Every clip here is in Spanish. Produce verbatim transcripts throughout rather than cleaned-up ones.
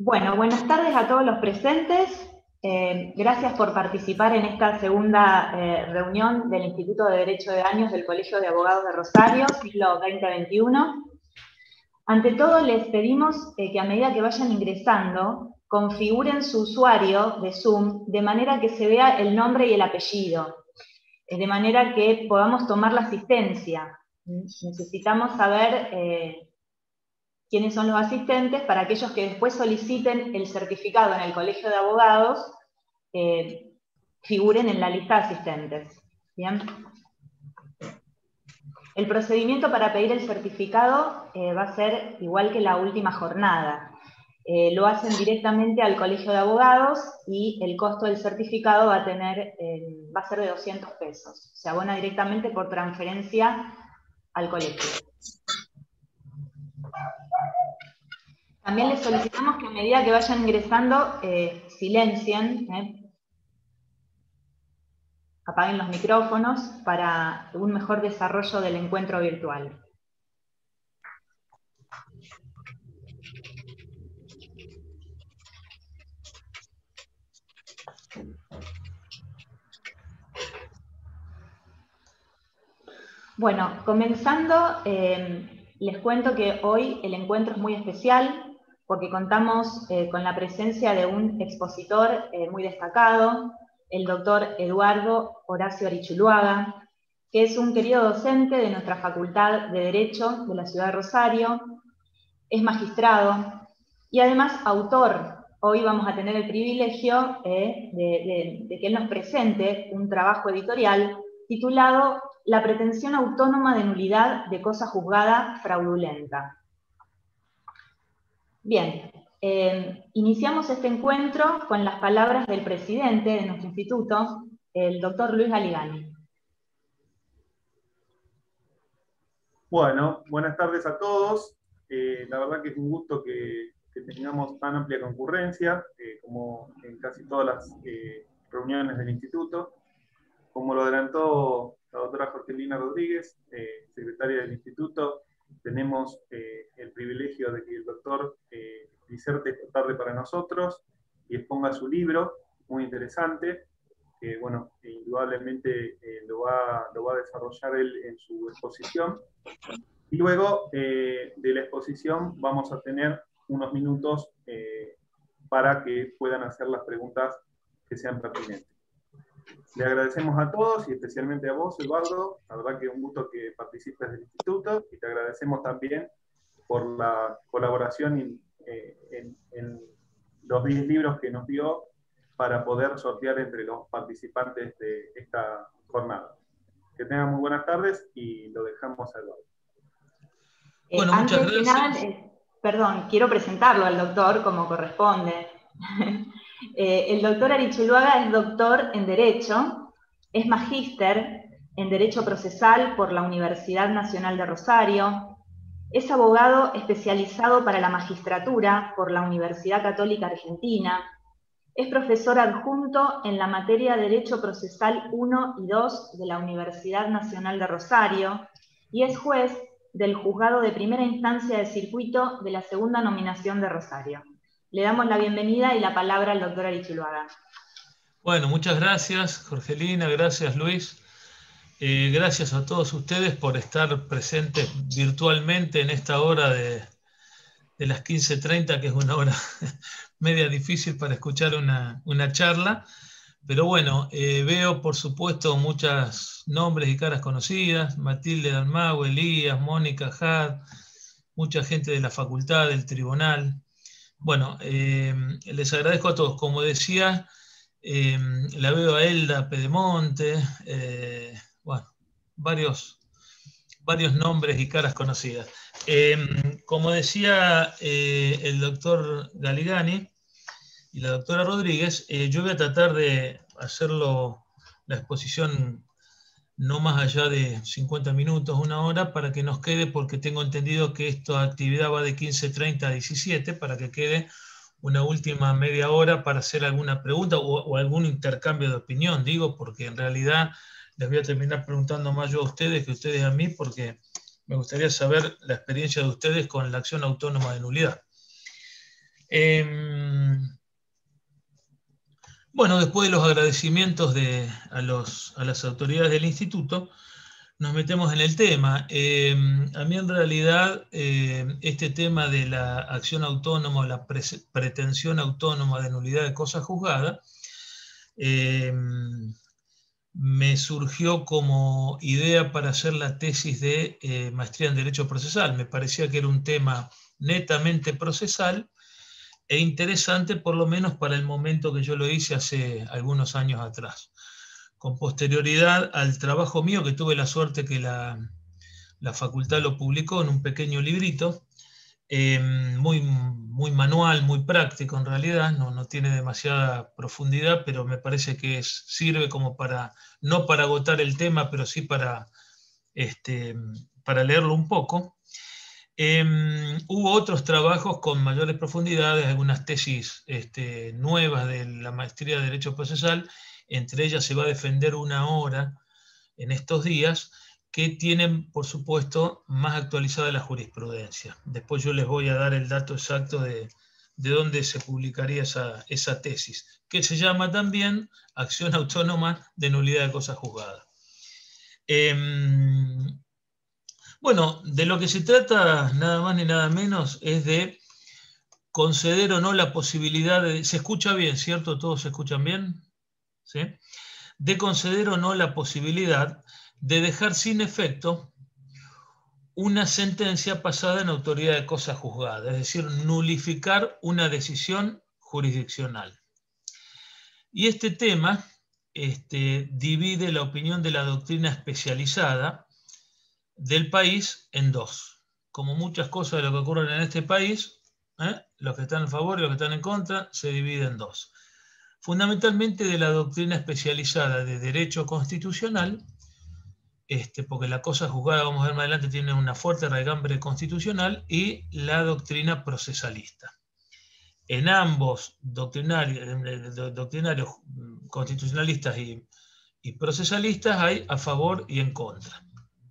Bueno, buenas tardes a todos los presentes. Eh, gracias por participar en esta segunda eh, reunión del Instituto de Derecho de Años del Colegio de Abogados de Rosario, siglo veinte veintiuno. Ante todo, les pedimos eh, que a medida que vayan ingresando, configuren su usuario de Zoom de manera que se vea el nombre y el apellido, eh, de manera que podamos tomar la asistencia. Necesitamos saber eh, quiénes son los asistentes para aquellos que después soliciten el certificado en el Colegio de Abogados, eh, figuren en la lista de asistentes. ¿Bien? El procedimiento para pedir el certificado eh, va a ser igual que la última jornada. Eh, lo hacen directamente al Colegio de Abogados y el costo del certificado va a, tener, eh, va a ser de doscientos pesos. Se abona directamente por transferencia al colegio. También les solicitamos que a medida que vayan ingresando, eh, silencien, eh, apaguen los micrófonos para un mejor desarrollo del encuentro virtual. Bueno, comenzando, eh, les cuento que hoy el encuentro es muy especial porque contamos eh, con la presencia de un expositor eh, muy destacado, el doctor Eduardo Horacio Arichuluaga, que es un querido docente de nuestra Facultad de Derecho de la ciudad de Rosario, es magistrado y además autor. Hoy vamos a tener el privilegio eh, de, de, de que él nos presente un trabajo editorial titulado La pretensión autónoma de nulidad de cosa juzgada fraudulenta. Bien, eh, iniciamos este encuentro con las palabras del presidente de nuestro instituto, el doctor Luis Galigani. Bueno, buenas tardes a todos. Eh, la verdad que es un gusto que, que tengamos tan amplia concurrencia, eh, como en casi todas las eh, reuniones del instituto. Como lo adelantó la doctora Jorgelina Rodríguez, eh, secretaria del instituto, tenemos eh, el privilegio de que el doctor eh, diserte esta tarde para nosotros y exponga su libro, muy interesante, que bueno, indudablemente eh, lo, va, lo va a desarrollar él en su exposición. Y luego eh, de la exposición vamos a tener unos minutos eh, para que puedan hacer las preguntas que sean pertinentes. Le agradecemos a todos y especialmente a vos, Eduardo. La verdad que es un gusto que participes del instituto y te agradecemos también por la colaboración en, en, en los diez libros que nos dio para poder sortear entre los participantes de esta jornada. Que tengan muy buenas tardes y lo dejamos a Eduardo. Eh, bueno, antes muchas gracias. Final, eh, perdón, quiero presentarlo al doctor como corresponde. Eh, el doctor Arichuluaga es doctor en Derecho, es magíster en Derecho Procesal por la Universidad Nacional de Rosario, es abogado especializado para la magistratura por la Universidad Católica Argentina, es profesor adjunto en la materia Derecho Procesal uno y dos de la Universidad Nacional de Rosario y es juez del Juzgado de Primera Instancia de Circuito de la Segunda Nominación de Rosario. Le damos la bienvenida y la palabra al doctor Arichuluaga. Bueno, muchas gracias, Jorgelina, gracias, Luis. Eh, gracias a todos ustedes por estar presentes virtualmente en esta hora de, de las quince treinta, que es una hora media difícil para escuchar una, una charla. Pero bueno, eh, veo, por supuesto, muchos nombres y caras conocidas. Matilde Dalmau, Elías, Mónica Had, mucha gente de la facultad, del tribunal. Bueno, eh, les agradezco a todos. Como decía, eh, la veo a Elda Pedemonte, eh, bueno, varios, varios nombres y caras conocidas. Eh, como decía eh, el doctor Galigani y la doctora Rodríguez, eh, yo voy a tratar de hacerlo, la exposición no más allá de cincuenta minutos, una hora, para que nos quede, porque tengo entendido que esta actividad va de quince treinta a diecisiete, para que quede una última media hora para hacer alguna pregunta o, o algún intercambio de opinión, digo, porque en realidad les voy a terminar preguntando más yo a ustedes que ustedes a mí, porque me gustaría saber la experiencia de ustedes con la acción autónoma de nulidad. Eh, bueno, después de los agradecimientos de, a, los, a las autoridades del instituto, nos metemos en el tema. Eh, a mí en realidad eh, este tema de la acción autónoma, la pre pretensión autónoma de nulidad de cosa juzgada, eh, me surgió como idea para hacer la tesis de eh, maestría en Derecho Procesal. Me parecía que era un tema netamente procesal e interesante, por lo menos para el momento que yo lo hice hace algunos años atrás. Con posterioridad al trabajo mío, que tuve la suerte que la, la facultad lo publicó en un pequeño librito, eh, muy, muy manual, muy práctico en realidad, no, no tiene demasiada profundidad, pero me parece que es, sirve como para, no para agotar el tema, pero sí para, este, para leerlo un poco. Eh, hubo otros trabajos con mayores profundidades, algunas tesis este, nuevas de la maestría de Derecho Procesal, entre ellas se va a defender una hora en estos días, que tienen, por supuesto, más actualizada la jurisprudencia. Después yo les voy a dar el dato exacto de, de dónde se publicaría esa, esa tesis, que se llama también Acción Autónoma de Nulidad de Cosa Juzgada. Eh, bueno, de lo que se trata, nada más ni nada menos, es de conceder o no la posibilidad de... ¿Se escucha bien, cierto? ¿Todos se escuchan bien? ¿Sí? De conceder o no la posibilidad de dejar sin efecto una sentencia pasada en autoridad de cosa juzgada, es decir, nulificar una decisión jurisdiccional. Y este tema este, divide la opinión de la doctrina especializada del país en dos. Como muchas cosas de lo que ocurren en este país, ¿eh? los que están a favor y los que están en contra, se dividen en dos. Fundamentalmente de la doctrina especializada de derecho constitucional, este, porque la cosa juzgada, vamos a ver más adelante, tiene una fuerte raigambre constitucional, y la doctrina procesalista. En ambos doctrinarios, doctrinarios constitucionalistas y, y procesalistas hay a favor y en contra.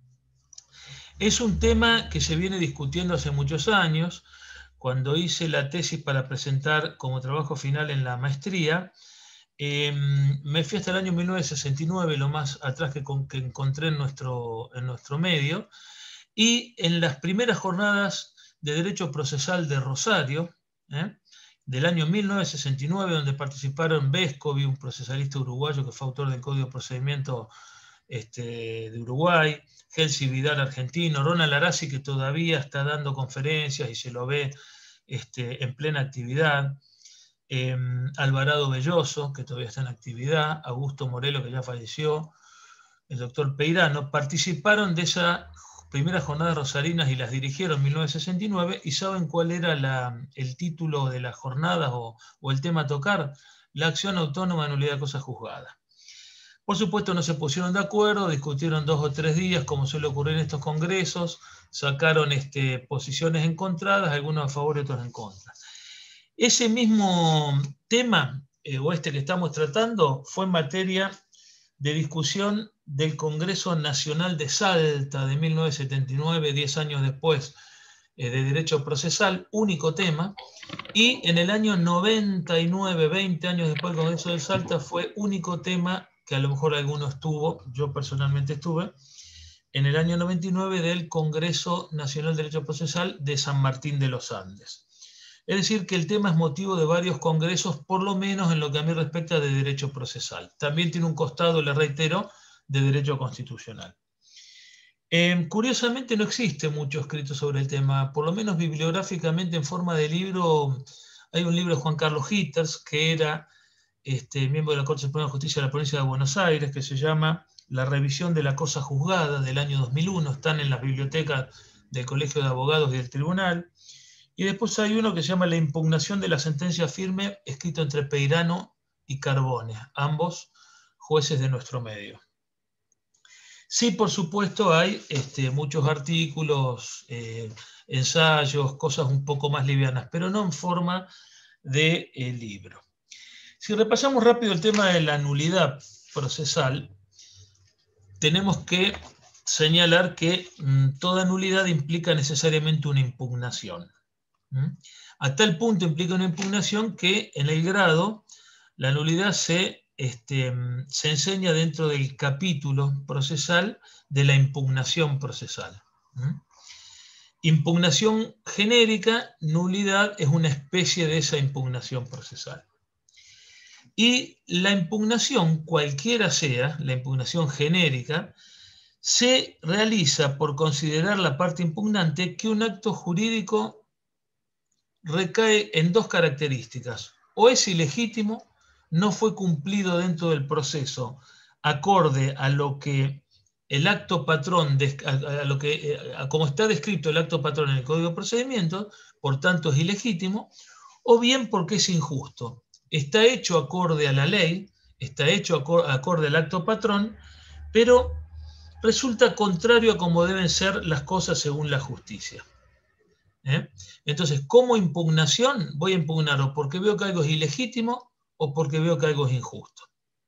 Es un tema que se viene discutiendo hace muchos años. Cuando hice la tesis para presentar como trabajo final en la maestría, eh, me fui hasta el año mil novecientos sesenta y nueve, lo más atrás que, con, que encontré en nuestro, en nuestro medio, y en las primeras jornadas de Derecho Procesal de Rosario, ¿eh? del año mil novecientos sesenta y nueve, donde participaron Vescovi, un procesalista uruguayo que fue autor del Código de Procedimiento este, de Uruguay, Gelsi Vidal, argentino, Ronald Arasi, que todavía está dando conferencias y se lo ve este, en plena actividad, eh, Alvarado Belloso, que todavía está en actividad, Augusto Morelo, que ya falleció, el doctor Peirano, participaron de esas primeras jornadas rosarinas y las dirigieron en mil novecientos sesenta y nueve, y ¿saben cuál era la, el título de las jornadas o, o el tema a tocar? La acción autónoma de nulidad de cosa juzgada. Por supuesto no se pusieron de acuerdo, discutieron dos o tres días, como suele ocurrir en estos congresos, sacaron este, posiciones encontradas, algunos a favor y otros en contra. Ese mismo tema, eh, o este que estamos tratando, fue en materia de discusión del Congreso Nacional de Salta de mil novecientos setenta y nueve, diez años después, eh, de Derecho Procesal, único tema, y en el año noventa y nueve, veinte años después del Congreso de Salta, fue único tema que a lo mejor alguno estuvo, yo personalmente estuve, en el año noventa y nueve del Congreso Nacional de Derecho Procesal de San Martín de los Andes. Es decir, que el tema es motivo de varios congresos, por lo menos en lo que a mí respecta de derecho procesal. También tiene un costado, le reitero, de derecho constitucional. Eh, curiosamente no existe mucho escrito sobre el tema, por lo menos bibliográficamente en forma de libro. Hay un libro de Juan Carlos Hitters, que era este, miembro de la Corte Suprema de Justicia de la Provincia de Buenos Aires, que se llama La revisión de la cosa juzgada, del año dos mil uno, están en las bibliotecas del Colegio de Abogados y del Tribunal. Y después hay uno que se llama La impugnación de la sentencia firme, escrito entre Peirano y Carbone, ambos jueces de nuestro medio. Sí, por supuesto, hay este, muchos artículos, eh, ensayos, cosas un poco más livianas, pero no en forma de eh, libro. Si repasamos rápido el tema de la nulidad procesal, tenemos que señalar que mmm, toda nulidad implica necesariamente una impugnación. ¿Mm? A tal punto implica una impugnación que en el grado la nulidad se, este, se enseña dentro del capítulo procesal de la impugnación procesal. ¿Mm? Impugnación genérica, nulidad es una especie de esa impugnación procesal. Y la impugnación, cualquiera sea, la impugnación genérica, se realiza por considerar la parte impugnante que un acto jurídico recae en dos características. O es ilegítimo, no fue cumplido dentro del proceso, acorde a lo que el acto patrón, a lo que, a como está descrito el acto patrón en el Código de Procedimientos, por tanto es ilegítimo, o bien porque es injusto. Está hecho acorde a la ley, está hecho acorde al acto patrón, pero resulta contrario a cómo deben ser las cosas según la justicia. ¿Eh? Entonces, como impugnación, voy a impugnar o porque veo que algo es ilegítimo o porque veo que algo es injusto.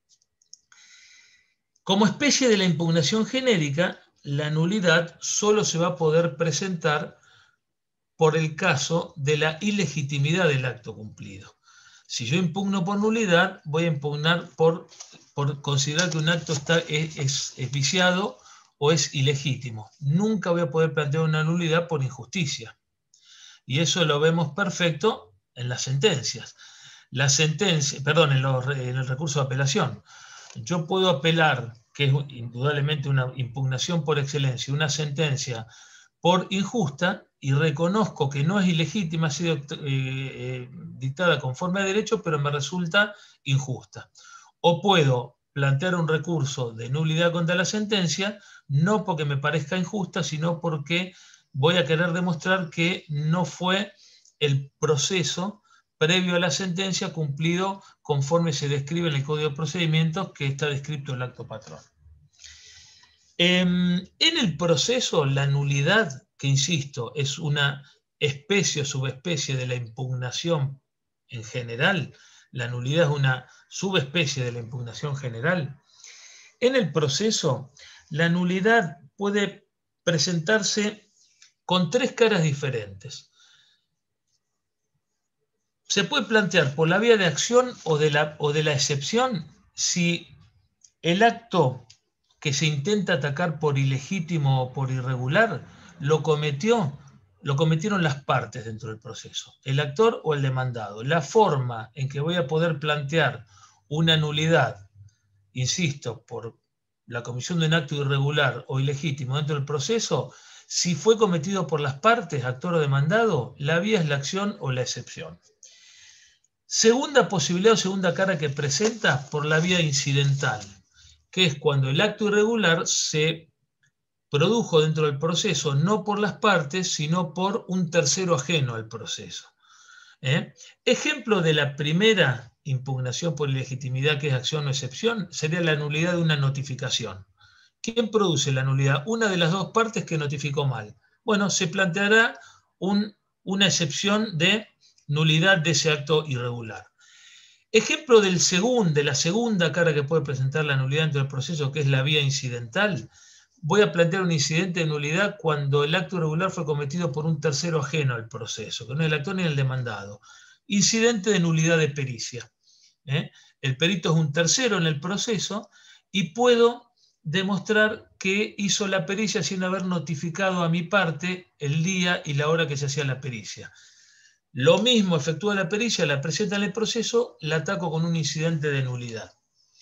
Como especie de la impugnación genérica, la nulidad solo se va a poder presentar por el caso de la ilegitimidad del acto cumplido. Si yo impugno por nulidad, voy a impugnar por, por considerar que un acto está, es, es, es viciado o es ilegítimo. Nunca voy a poder plantear una nulidad por injusticia. Y eso lo vemos perfecto en las sentencias. La sentencia, perdón, en, los, en el recurso de apelación. Yo puedo apelar, que es indudablemente una impugnación por excelencia, una sentencia por injusta, y reconozco que no es ilegítima, ha sido eh, eh, dictada conforme a derecho, pero me resulta injusta. O puedo plantear un recurso de nulidad contra la sentencia, no porque me parezca injusta, sino porque voy a querer demostrar que no fue el proceso previo a la sentencia cumplido conforme se describe en el Código de Procedimientos que está descrito en el acto patrón. En el proceso, la nulidad, que insisto, es una especie o subespecie de la impugnación en general, la nulidad es una subespecie de la impugnación general. En el proceso, la nulidad puede presentarse con tres caras diferentes. Se puede plantear por la vía de acción o de la, o de la excepción si el acto que se intenta atacar por ilegítimo o por irregular lo cometió, lo cometieron las partes dentro del proceso, el actor o el demandado. La forma en que voy a poder plantear una nulidad, insisto, por la comisión de un acto irregular o ilegítimo dentro del proceso, si fue cometido por las partes, actor o demandado, la vía es la acción o la excepción. Segunda posibilidad o segunda cara que presenta, por la vía incidental, que es cuando el acto irregular se produjo dentro del proceso no por las partes, sino por un tercero ajeno al proceso. ¿Eh? Ejemplo de la primera impugnación por ilegitimidad, que es acción o excepción, sería la nulidad de una notificación. ¿Quién produce la nulidad? Una de las dos partes que notificó mal. Bueno, se planteará un, una excepción de nulidad de ese acto irregular. Ejemplo del segundo, de la segunda cara que puede presentar la nulidad dentro del proceso, que es la vía incidental. Voy a plantear un incidente de nulidad cuando el acto irregular fue cometido por un tercero ajeno al proceso, que no es el actor ni el demandado. Incidente de nulidad de pericia. ¿Eh? El perito es un tercero en el proceso y puedo demostrar que hizo la pericia sin haber notificado a mi parte el día y la hora que se hacía la pericia. Lo mismo efectúa la pericia, la presenta en el proceso, la ataco con un incidente de nulidad.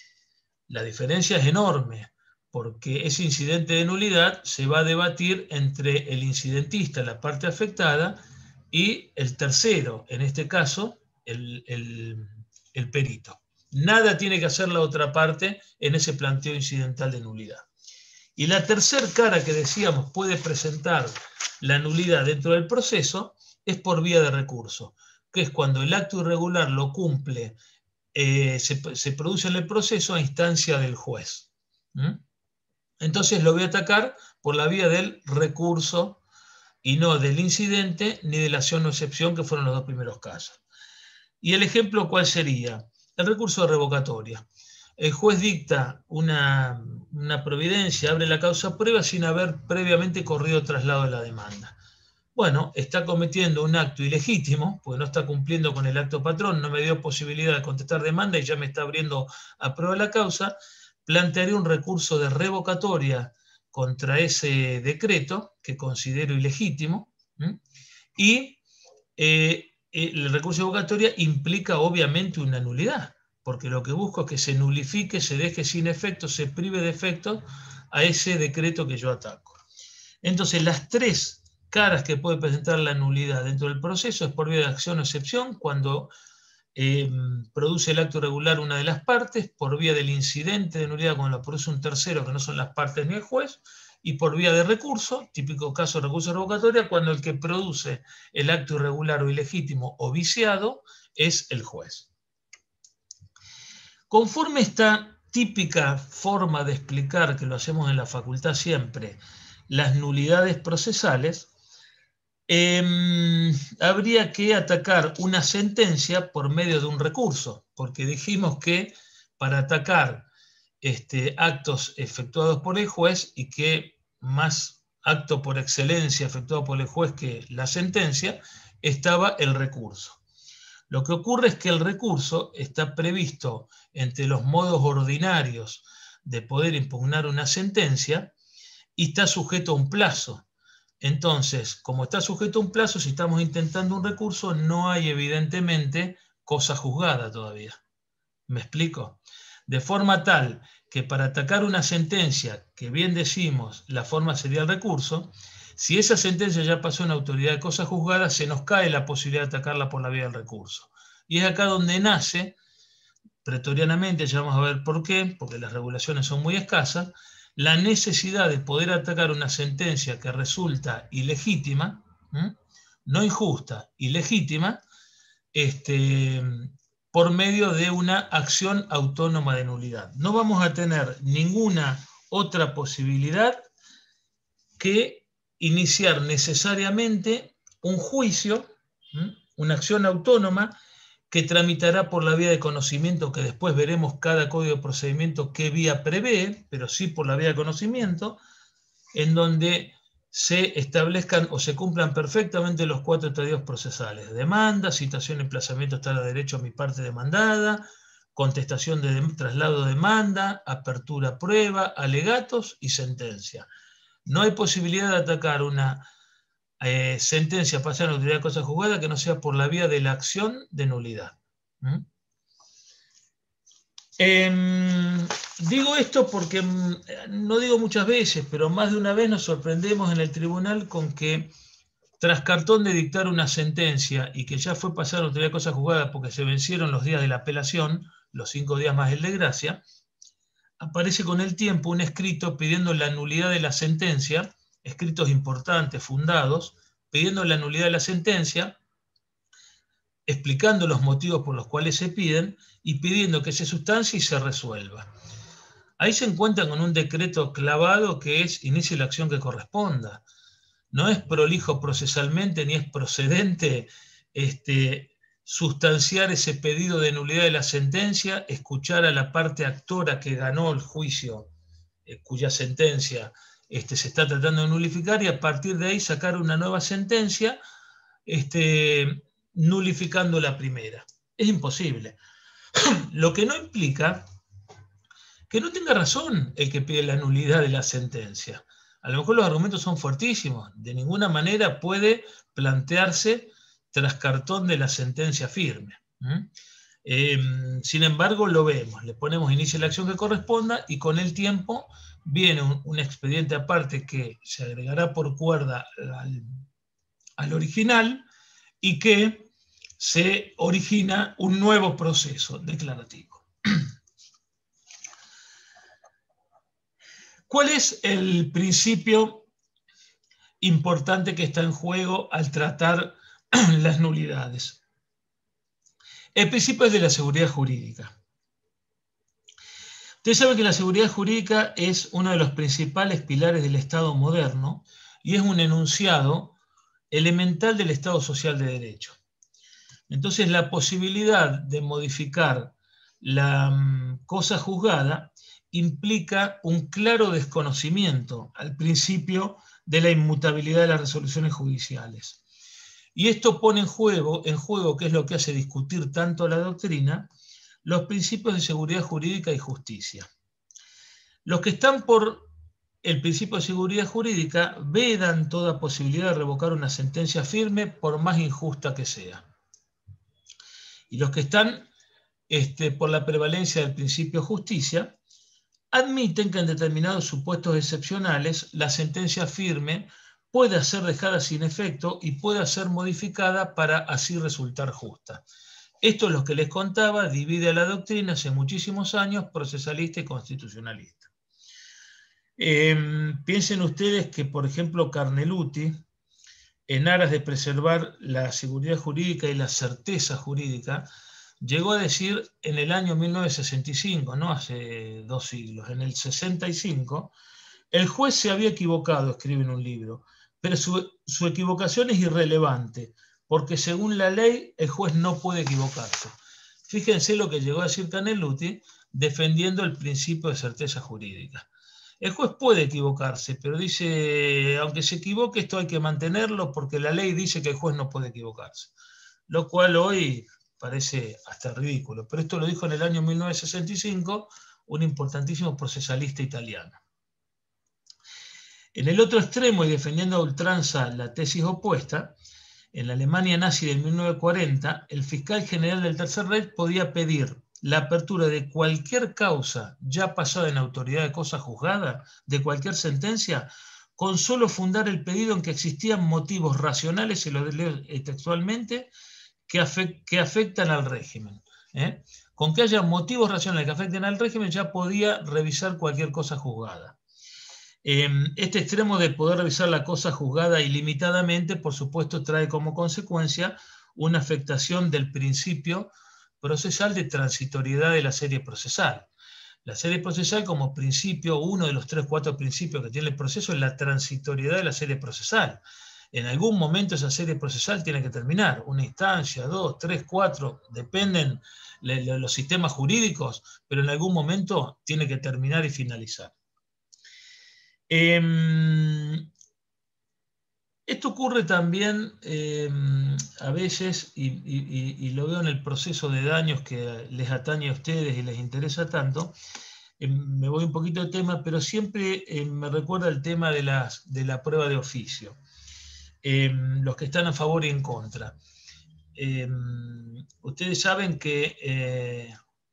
La diferencia es enorme, porque ese incidente de nulidad se va a debatir entre el incidentista, la parte afectada, y el tercero, en este caso, el, el, el perito. Nada tiene que hacer la otra parte en ese planteo incidental de nulidad. Y la tercera cara que decíamos puede presentar la nulidad dentro del proceso es por vía de recurso, que es cuando el acto irregular lo cumple, eh, se, se produce en el proceso a instancia del juez. ¿Mm? Entonces lo voy a atacar por la vía del recurso y no del incidente ni de la acción o excepción, que fueron los dos primeros casos. ¿Y el ejemplo cuál sería? El recurso de revocatoria. El juez dicta una, una providencia, abre la causa prueba sin haber previamente corrido traslado de la demanda. bueno, está cometiendo un acto ilegítimo, porque no está cumpliendo con el acto patrón, no me dio posibilidad de contestar demanda y ya me está abriendo a prueba la causa, plantearé un recurso de revocatoria contra ese decreto que considero ilegítimo, ¿m? y eh, el recurso de revocatoria implica obviamente una nulidad, porque lo que busco es que se nulifique, se deje sin efecto, se prive de efecto a ese decreto que yo ataco. Entonces, las tres caras que puede presentar la nulidad dentro del proceso es por vía de acción o excepción, cuando eh, produce el acto irregular una de las partes, por vía del incidente de nulidad cuando lo produce un tercero que no son las partes ni el juez, y por vía de recurso, típico caso de recurso de revocatoria, cuando el que produce el acto irregular o ilegítimo o viciado es el juez. Conforme esta típica forma de explicar, que lo hacemos en la facultad siempre, las nulidades procesales, eh, habría que atacar una sentencia por medio de un recurso, porque dijimos que para atacar este, actos efectuados por el juez, y que más acto por excelencia efectuado por el juez que la sentencia, estaba el recurso. Lo que ocurre es que el recurso está previsto entre los modos ordinarios de poder impugnar una sentencia y está sujeto a un plazo. Entonces, como está sujeto a un plazo, si estamos intentando un recurso, no hay evidentemente cosa juzgada todavía. ¿Me explico? De forma tal que para atacar una sentencia, que bien decimos, la forma sería el recurso, si esa sentencia ya pasó en autoridad de cosa juzgada, se nos cae la posibilidad de atacarla por la vía del recurso. Y es acá donde nace, pretorianamente, ya vamos a ver por qué, porque las regulaciones son muy escasas, la necesidad de poder atacar una sentencia que resulta ilegítima, ¿m? no injusta, ilegítima, este, por medio de una acción autónoma de nulidad. No vamos a tener ninguna otra posibilidad que iniciar necesariamente un juicio, ¿m? una acción autónoma que tramitará por la vía de conocimiento, que después veremos cada código de procedimiento qué vía prevé, pero sí por la vía de conocimiento, en donde se establezcan o se cumplan perfectamente los cuatro estadios procesales: demanda, citación, emplazamiento, estado de derecho a mi parte demandada, contestación de traslado de demanda, apertura prueba, alegatos y sentencia. No hay posibilidad de atacar una eh, sentencia pasada en autoridad de cosa juzgada que no sea por la vía de la acción de nulidad. ¿Mm? Eh, digo esto porque no digo muchas veces, pero más de una vez nos sorprendemos en el tribunal con que, tras cartón de dictar una sentencia y que ya fue pasada en autoridad de cosa juzgada porque se vencieron los días de la apelación, los cinco días más el de gracia, aparece con el tiempo un escrito pidiendo la nulidad de la sentencia, escritos importantes, fundados, pidiendo la nulidad de la sentencia, explicando los motivos por los cuales se piden y pidiendo que se sustancie y se resuelva. Ahí se encuentran con un decreto clavado que es inicie la acción que corresponda. No es prolijo procesalmente ni es procedente este, sustanciar ese pedido de nulidad de la sentencia, escuchar a la parte actora que ganó el juicio, eh, cuya sentencia este, se está tratando de nulificar, y a partir de ahí sacar una nueva sentencia este, nulificando la primera. Es imposible. Lo que no implica que no tenga razón el que pide la nulidad de la sentencia. A lo mejor los argumentos son fuertísimos. De ninguna manera puede plantearse tras cartón de la sentencia firme. ¿Mm? Eh, sin embargo, lo vemos. Le ponemos inicio la acción que corresponda y con el tiempo viene un, un expediente aparte que se agregará por cuerda al, al original y que se origina un nuevo proceso declarativo. ¿Cuál es el principio importante que está en juego al tratar las nulidades? El principio es de la seguridad jurídica. Ustedes saben que la seguridad jurídica es uno de los principales pilares del Estado moderno y es un enunciado elemental del Estado social de derecho. Entonces, la posibilidad de modificar la um, cosa juzgada implica un claro desconocimiento al principio de la inmutabilidad de las resoluciones judiciales. Y esto pone en juego, en juego, que es lo que hace discutir tanto la doctrina, los principios de seguridad jurídica y justicia. Los que están por el principio de seguridad jurídica vedan toda posibilidad de revocar una sentencia firme, por más injusta que sea. Y los que están este, por la prevalencia del principio de justicia admiten que en determinados supuestos excepcionales la sentencia firme puede ser dejada sin efecto y puede ser modificada para así resultar justa. Esto es lo que les contaba, divide a la doctrina hace muchísimos años, procesalista y constitucionalista. Eh, piensen ustedes que, por ejemplo, Carneluti, en aras de preservar la seguridad jurídica y la certeza jurídica, llegó a decir en el año mil novecientos sesenta y cinco, no hace dos siglos, en el sesenta y cinco, el juez se había equivocado, escribe en un libro, pero su, su equivocación es irrelevante, porque según la ley el juez no puede equivocarse. Fíjense lo que llegó a decir Carneluti defendiendo el principio de certeza jurídica. El juez puede equivocarse, pero dice, aunque se equivoque, esto hay que mantenerlo porque la ley dice que el juez no puede equivocarse. Lo cual hoy parece hasta ridículo, pero esto lo dijo en el año mil novecientos sesenta y cinco un importantísimo procesalista italiano. En el otro extremo, y defendiendo a ultranza la tesis opuesta, en la Alemania nazi de mil novecientos cuarenta, el fiscal general del Tercer Reich podía pedir la apertura de cualquier causa ya pasada en autoridad de cosa juzgada, de cualquier sentencia, con solo fundar el pedido en que existían motivos racionales, y lo leo textualmente, que, afect, que afectan al régimen. ¿eh? Con que haya motivos racionales que afecten al régimen ya podía revisar cualquier cosa juzgada. Eh, este extremo de poder revisar la cosa juzgada ilimitadamente, por supuesto, trae como consecuencia una afectación del principio procesal de transitoriedad de la serie procesal. La serie procesal como principio, uno de los tres, cuatro principios que tiene el proceso es la transitoriedad de la serie procesal. En algún momento esa serie procesal tiene que terminar, una instancia, dos, tres, cuatro, dependen de los sistemas jurídicos, pero en algún momento tiene que terminar y finalizar. Eh, Esto ocurre también eh, a veces, y, y, y lo veo en el proceso de daños que les atañe a ustedes y les interesa tanto. Eh, me voy un poquito de tema, pero siempre eh, me recuerda el tema de, las, de la prueba de oficio. Eh, los que están a favor y en contra. Eh, ustedes saben que eh,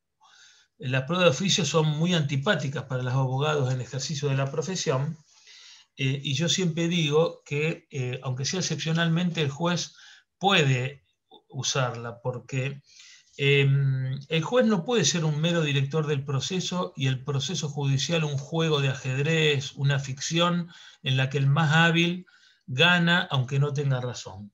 las pruebas de oficio son muy antipáticas para los abogados en ejercicio de la profesión. Eh, y yo siempre digo que, eh, aunque sea excepcionalmente, el juez puede usarla, porque eh, el juez no puede ser un mero director del proceso y el proceso judicial un juego de ajedrez, una ficción en la que el más hábil gana aunque no tenga razón.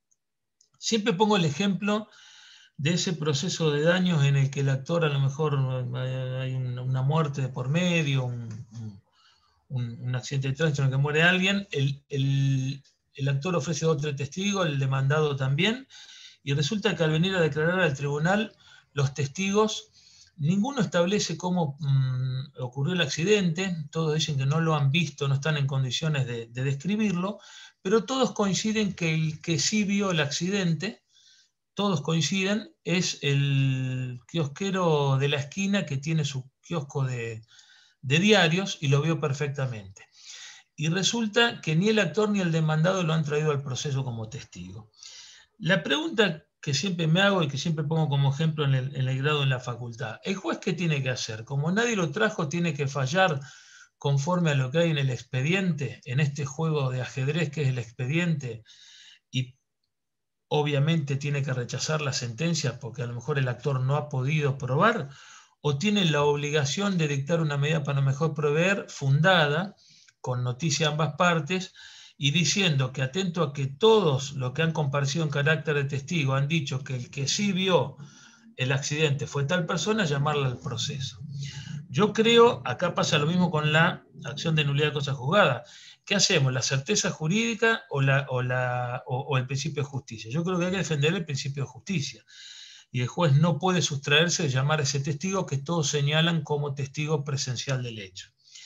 Siempre pongo el ejemplo de ese proceso de daños en el que el actor, a lo mejor hay una muerte de por medio, un, un Un, un accidente de tránsito en el que muere alguien, el, el, el actor ofrece otro testigo, el demandado también, y resulta que al venir a declarar al tribunal, los testigos, ninguno establece cómo mmm, ocurrió el accidente, todos dicen que no lo han visto, no están en condiciones de, de describirlo, pero todos coinciden que el que sí vio el accidente, todos coinciden, es el kiosquero de la esquina que tiene su kiosco de... de diarios y lo vio perfectamente. Y resulta que ni el actor ni el demandado lo han traído al proceso como testigo. La pregunta que siempre me hago y que siempre pongo como ejemplo en el, en el grado en la facultad, ¿el juez qué tiene que hacer? Como nadie lo trajo, tiene que fallar conforme a lo que hay en el expediente, en este juego de ajedrez que es el expediente, y obviamente tiene que rechazar la sentencia porque a lo mejor el actor no ha podido probar, o tienen la obligación de dictar una medida para mejor proveer, fundada, con noticia a ambas partes, y diciendo que atento a que todos los que han comparecido en carácter de testigo han dicho que el que sí vio el accidente fue tal persona, llamarla al proceso. Yo creo, acá pasa lo mismo con la acción de nulidad de cosa juzgada. ¿Qué hacemos? ¿La certeza jurídica o, la, o, la, o, o el principio de justicia? Yo creo que hay que defender el principio de justicia. Y el juez no puede sustraerse de llamar a ese testigo que todos señalan como testigo presencial del hecho.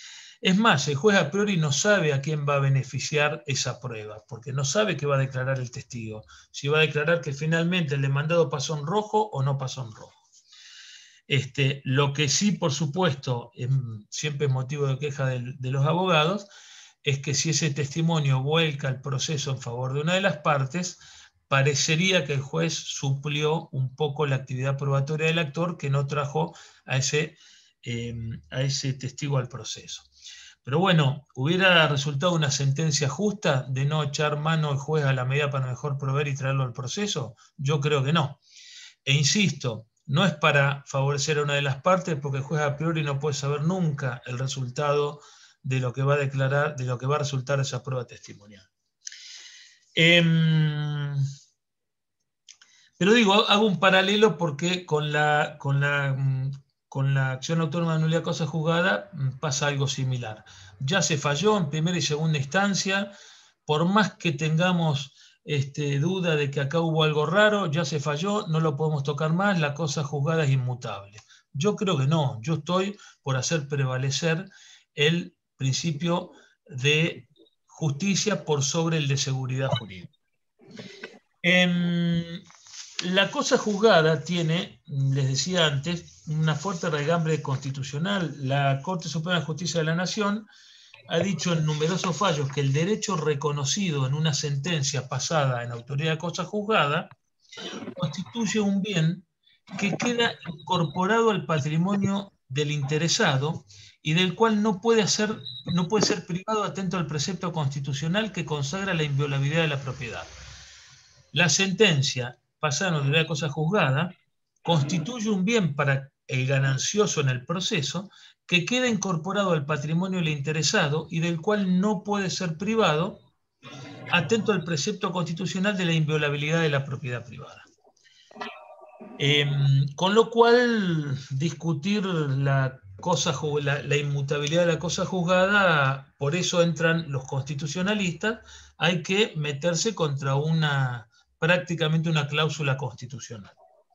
Es más, el juez a priori no sabe a quién va a beneficiar esa prueba, porque no sabe qué va a declarar el testigo. Si va a declarar que finalmente el demandado pasó en rojo o no pasó en rojo. Este, lo que sí, por supuesto, es, siempre es motivo de queja de, de los abogados, es que si ese testimonio vuelca el proceso en favor de una de las partes, parecería que el juez suplió un poco la actividad probatoria del actor que no trajo a ese, eh, a ese testigo al proceso. Pero bueno, ¿hubiera resultado una sentencia justa de no echar mano al juez a la medida para mejor proveer y traerlo al proceso? Yo creo que no. E insisto, no es para favorecer a una de las partes, porque el juez a priori no puede saber nunca el resultado de lo que va a declarar, de lo que va a resultar esa prueba testimonial. Eh, pero digo, hago un paralelo porque con la, con la con la acción autónoma de nulidad de causa juzgada pasa algo similar. Ya se falló en primera y segunda instancia, por más que tengamos este, duda de que acá hubo algo raro, ya se falló, no lo podemos tocar más, la cosa juzgada es inmutable. Yo creo que no, yo estoy por hacer prevalecer el principio de justicia por sobre el de seguridad jurídica. En la cosa juzgada tiene, les decía antes, una fuerte raigambre constitucional. La Corte Suprema de Justicia de la Nación ha dicho en numerosos fallos que el derecho reconocido en una sentencia pasada en autoridad de cosa juzgada constituye un bien que queda incorporado al patrimonio del interesado y del cual no puede ser, no puede ser privado atento al precepto constitucional que consagra la inviolabilidad de la propiedad. La sentencia pasada en autoridad de cosa juzgada constituye un bien para el ganancioso en el proceso que queda incorporado al patrimonio del interesado y del cual no puede ser privado atento al precepto constitucional de la inviolabilidad de la propiedad privada. Eh, con lo cual, discutir la, cosa, la, la inmutabilidad de la cosa juzgada, por eso entran los constitucionalistas, hay que meterse contra una, prácticamente una cláusula constitucional.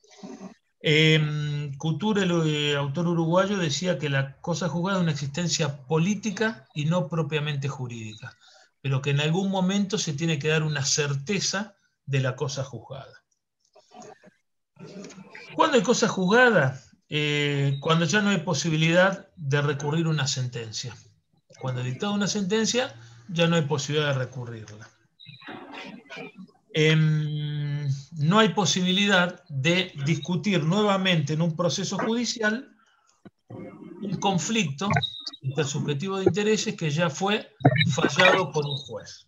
Eh, Couture, el eh, autor uruguayo, decía que la cosa juzgada es una existencia política y no propiamente jurídica, pero que en algún momento se tiene que dar una certeza de la cosa juzgada. ¿Cuándo hay cosa juzgada? Eh, cuando ya no hay posibilidad de recurrir una sentencia. Cuando dictada una sentencia, ya no hay posibilidad de recurrirla. Eh, no hay posibilidad de discutir nuevamente en un proceso judicial un conflicto intersubjetivo de intereses que ya fue fallado por un juez.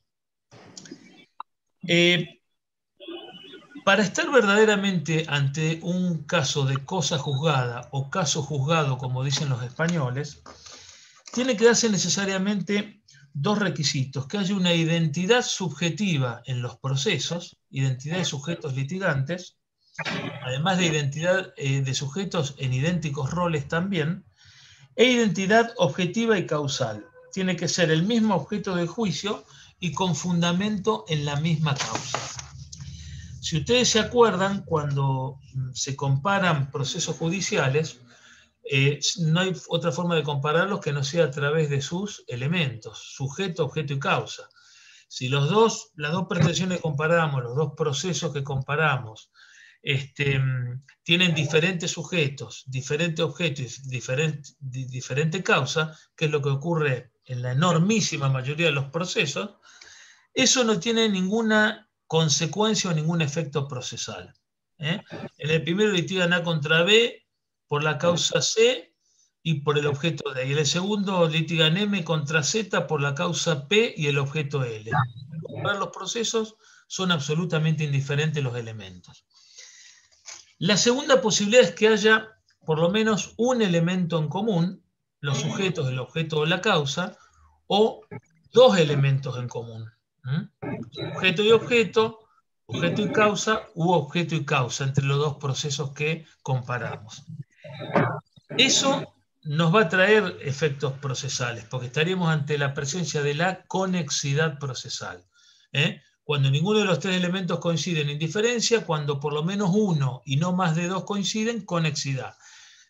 Eh, Para estar verdaderamente ante un caso de cosa juzgada o caso juzgado, como dicen los españoles, tiene que darse necesariamente dos requisitos: que haya una identidad subjetiva en los procesos, identidad de sujetos litigantes, además de identidad eh, de sujetos en idénticos roles también, e identidad objetiva y causal. Tiene que ser el mismo objeto de juicio y con fundamento en la misma causa. Si ustedes se acuerdan, cuando se comparan procesos judiciales, eh, no hay otra forma de compararlos que no sea a través de sus elementos, sujeto, objeto y causa. Si los dos, las dos pretensiones que comparamos, los dos procesos que comparamos, este, tienen diferentes sujetos, diferentes objetos y diferente, diferente causa, que es lo que ocurre en la enormísima mayoría de los procesos, eso no tiene ninguna consecuencia o ningún efecto procesal. ¿eh? En el primero litigan A contra B por la causa C y por el objeto D. Y en el segundo litigan M contra Z por la causa P y el objeto L. Para los procesos son absolutamente indiferentes los elementos. La segunda posibilidad es que haya por lo menos un elemento en común, los sujetos, el objeto o la causa, o dos elementos en común. ¿Mm? Objeto y objeto, objeto y causa, u objeto y causa, entre los dos procesos que comparamos. Eso nos va a traer efectos procesales, porque estaríamos ante la presencia de la conexidad procesal. ¿eh? Cuando ninguno de los tres elementos coincide en indiferencia, cuando por lo menos uno y no más de dos coinciden, conexidad.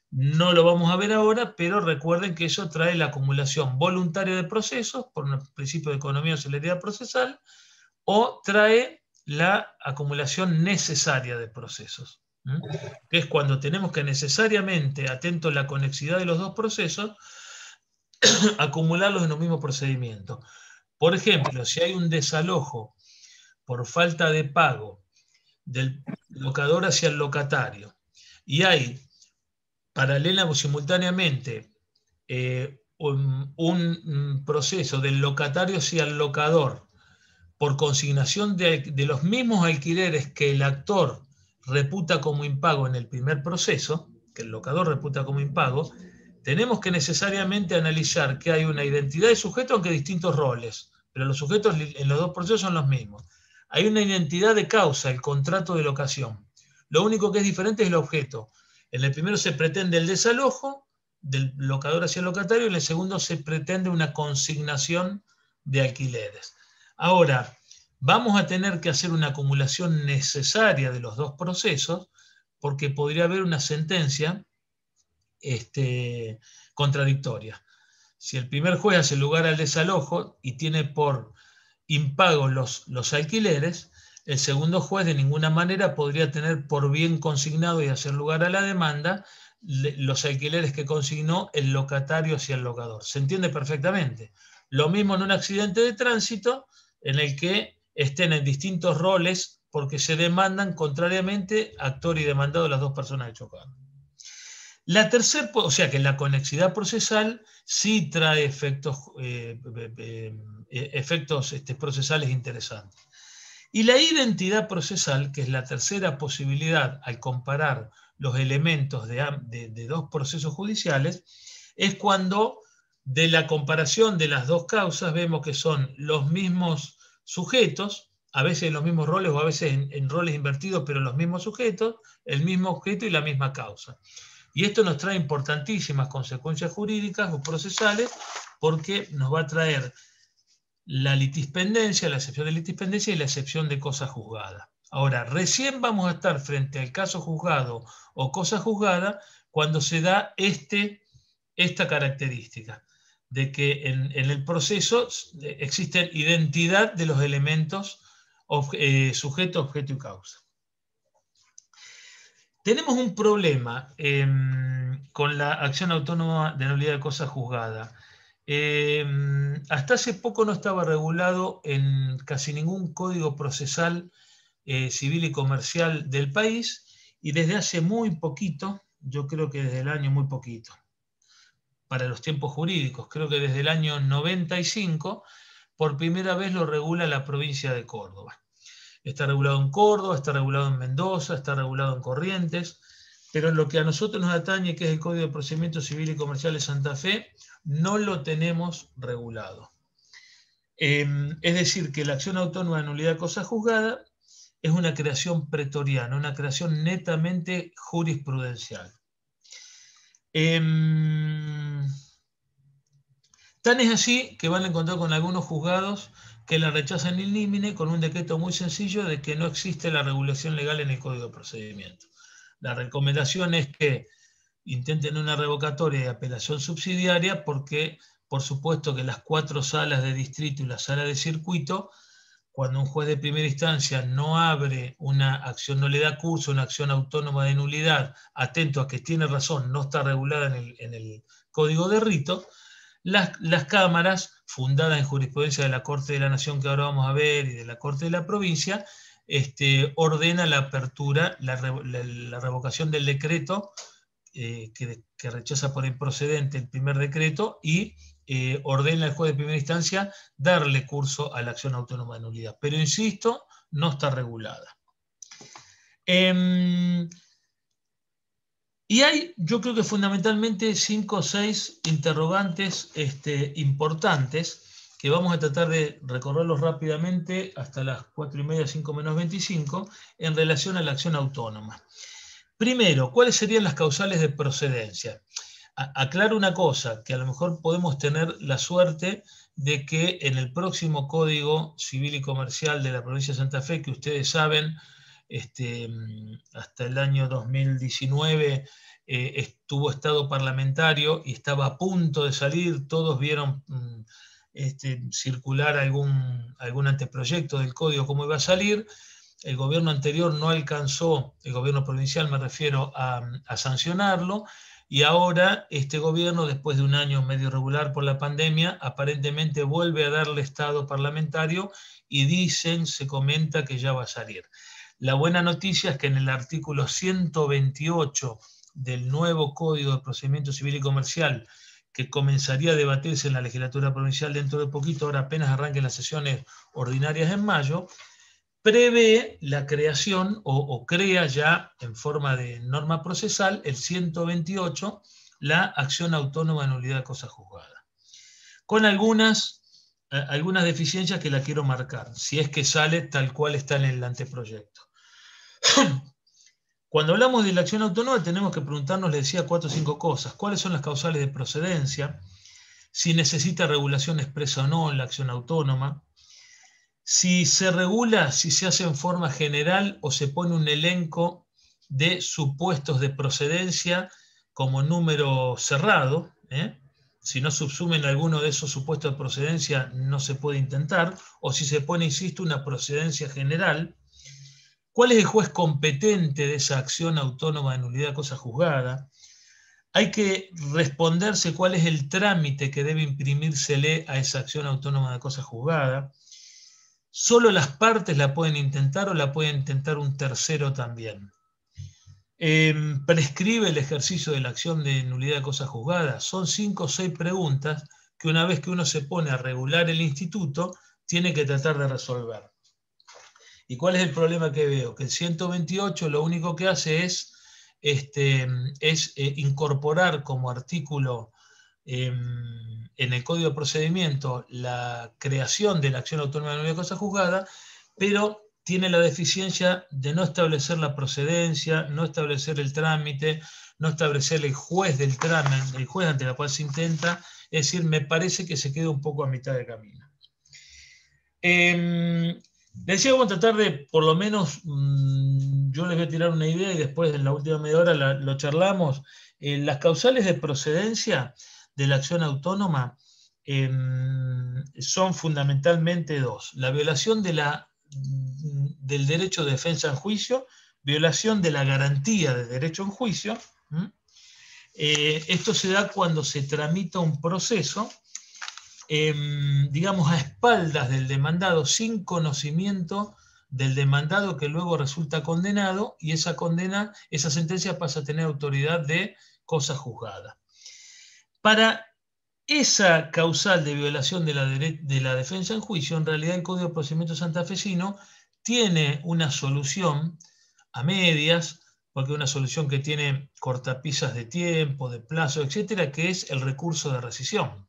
No lo vamos a ver ahora, pero recuerden que eso trae la acumulación voluntaria de procesos, por un principio de economía o celeridad procesal, o trae la acumulación necesaria de procesos, ¿eh? Que es cuando tenemos que necesariamente, atento a la conexidad de los dos procesos, acumularlos en un mismo procedimiento. Por ejemplo, si hay un desalojo por falta de pago del locador hacia el locatario y hay paralela o simultáneamente eh, un, un proceso del locatario hacia el locador por consignación de, de los mismos alquileres que el actor reputa como impago en el primer proceso, que el locador reputa como impago, tenemos que necesariamente analizar que hay una identidad de sujeto, aunque distintos roles, pero los sujetos en los dos procesos son los mismos. Hay una identidad de causa, el contrato de locación. Lo único que es diferente es el objeto. En el primero se pretende el desalojo del locador hacia el locatario, y en el segundo se pretende una consignación de alquileres. Ahora, vamos a tener que hacer una acumulación necesaria de los dos procesos, porque podría haber una sentencia Este, contradictoria. Si el primer juez hace lugar al desalojo y tiene por impago los, los alquileres, el segundo juez de ninguna manera podría tener por bien consignado y hacer lugar a la demanda los alquileres que consignó el locatario hacia el locador. ¿Se entiende perfectamente? Lo mismo en un accidente de tránsito en el que estén en distintos roles porque se demandan contrariamente actor y demandado las dos personas que chocaron. La tercera, o sea que la conexidad procesal sí trae efectos, eh, eh, eh, efectos este, procesales interesantes. Y la identidad procesal, que es la tercera posibilidad al comparar los elementos de, de, de dos procesos judiciales, es cuando de la comparación de las dos causas vemos que son los mismos sujetos, a veces en los mismos roles o a veces en, en roles invertidos, pero los mismos sujetos, el mismo objeto y la misma causa. Y esto nos trae importantísimas consecuencias jurídicas o procesales porque nos va a traer la litispendencia, la excepción de litispendencia y la excepción de cosa juzgada. Ahora, recién vamos a estar frente al caso juzgado o cosa juzgada cuando se da este, esta característica de que en, en el proceso existe identidad de los elementos eh, sujeto, objeto y causa. Tenemos un problema eh, con la acción autónoma de nulidad de cosa juzgada. Eh, hasta hace poco no estaba regulado en casi ningún código procesal eh, civil y comercial del país, y desde hace muy poquito, yo creo que desde el año muy poquito, para los tiempos jurídicos, creo que desde el año noventa y cinco, por primera vez lo regula la provincia de Córdoba. Está regulado en Córdoba, está regulado en Mendoza, está regulado en Corrientes, pero en lo que a nosotros nos atañe, que es el Código de Procedimiento Civil y Comercial de Santa Fe, no lo tenemos regulado. Eh, es decir, que la acción autónoma de nulidad de cosa juzgada es una creación pretoriana, una creación netamente jurisprudencial. Eh, tan es así que van a encontrar con algunos juzgados que la rechazan in limine con un decreto muy sencillo de que no existe la regulación legal en el Código de Procedimiento. La recomendación es que intenten una revocatoria de apelación subsidiaria porque, por supuesto, que las cuatro salas de distrito y la sala de circuito, cuando un juez de primera instancia no abre una acción, no le da curso a una acción autónoma de nulidad, atento a que tiene razón, no está regulada en el, en el Código de Rito, Las, las cámaras, fundadas en jurisprudencia de la Corte de la Nación que ahora vamos a ver y de la Corte de la Provincia, este, ordena la apertura, la, la, la revocación del decreto eh, que, que rechaza por improcedente el primer decreto y eh, ordena al juez de primera instancia darle curso a la acción autónoma de nulidad. Pero insisto, no está regulada. Eh, Y hay, yo creo que fundamentalmente, cinco o seis interrogantes este, importantes que vamos a tratar de recorrerlos rápidamente hasta las cuatro y media, cinco menos veinticinco, en relación a la acción autónoma. Primero, ¿cuáles serían las causales de procedencia? A- aclaro una cosa, que a lo mejor podemos tener la suerte de que en el próximo Código Civil y Comercial de la provincia de Santa Fe, que ustedes saben, este, hasta el año dos mil diecinueve eh, estuvo estado parlamentario y estaba a punto de salir, todos vieron este, circular algún, algún anteproyecto del código, cómo iba a salir. El gobierno anterior no alcanzó, el gobierno provincial me refiero, a, a sancionarlo, y ahora este gobierno, después de un año medio irregular por la pandemia, aparentemente vuelve a darle estado parlamentario y dicen, se comenta que ya va a salir. La buena noticia es que en el artículo ciento veintiocho del nuevo Código de Procedimiento Civil y Comercial, que comenzaría a debatirse en la legislatura provincial dentro de poquito, ahora apenas arranquen las sesiones ordinarias en mayo, prevé la creación o, o crea ya en forma de norma procesal el ciento veintiocho, la acción autónoma de nulidad de cosa juzgada, con algunas, eh, algunas deficiencias que la quiero marcar, si es que sale tal cual está en el anteproyecto. Cuando hablamos de la acción autónoma tenemos que preguntarnos, le decía, cuatro o cinco cosas. ¿Cuáles son las causales de procedencia? Si necesita regulación expresa o no en la acción autónoma. Si se regula, si se hace en forma general o se pone un elenco de supuestos de procedencia como número cerrado, ¿eh? Si no subsumen alguno de esos supuestos de procedencia no se puede intentar, o si se pone, insisto, una procedencia general. ¿Cuál es el juez competente de esa acción autónoma de nulidad de cosa juzgada? Hay que responderse cuál es el trámite que debe imprimírsele a esa acción autónoma de cosa juzgada. ¿Solo las partes la pueden intentar o la puede intentar un tercero también? Eh, ¿Prescribe el ejercicio de la acción de nulidad de cosa juzgada? Son cinco o seis preguntas que una vez que uno se pone a regular el instituto, tiene que tratar de resolver. ¿Y cuál es el problema que veo? Que el ciento veintiocho lo único que hace es, este, es eh, incorporar como artículo eh, en el Código de Procedimiento la creación de la acción autónoma de nulidad de cosa juzgada, pero tiene la deficiencia de no establecer la procedencia, no establecer el trámite, no establecer el juez del trámite, el juez ante el cual se intenta. Es decir, me parece que se queda un poco a mitad de camino. Eh, Les decía, vamos a tratar de, por lo menos, mmm, yo les voy a tirar una idea y después en la última media hora la, lo charlamos. Eh, las causales de procedencia de la acción autónoma eh, son fundamentalmente dos. La violación de la, del derecho de defensa en juicio, violación de la garantía de derecho en juicio. ¿Mm? Eh, esto se da cuando se tramita un proceso Eh, digamos, a espaldas del demandado, sin conocimiento del demandado, que luego resulta condenado, y esa condena, esa sentencia pasa a tener autoridad de cosa juzgada. Para esa causal de violación de la, de la defensa en juicio, en realidad el Código de Procedimiento santafesino tiene una solución a medias, porque es una solución que tiene cortapisas de tiempo, de plazo, etcétera, que es el recurso de rescisión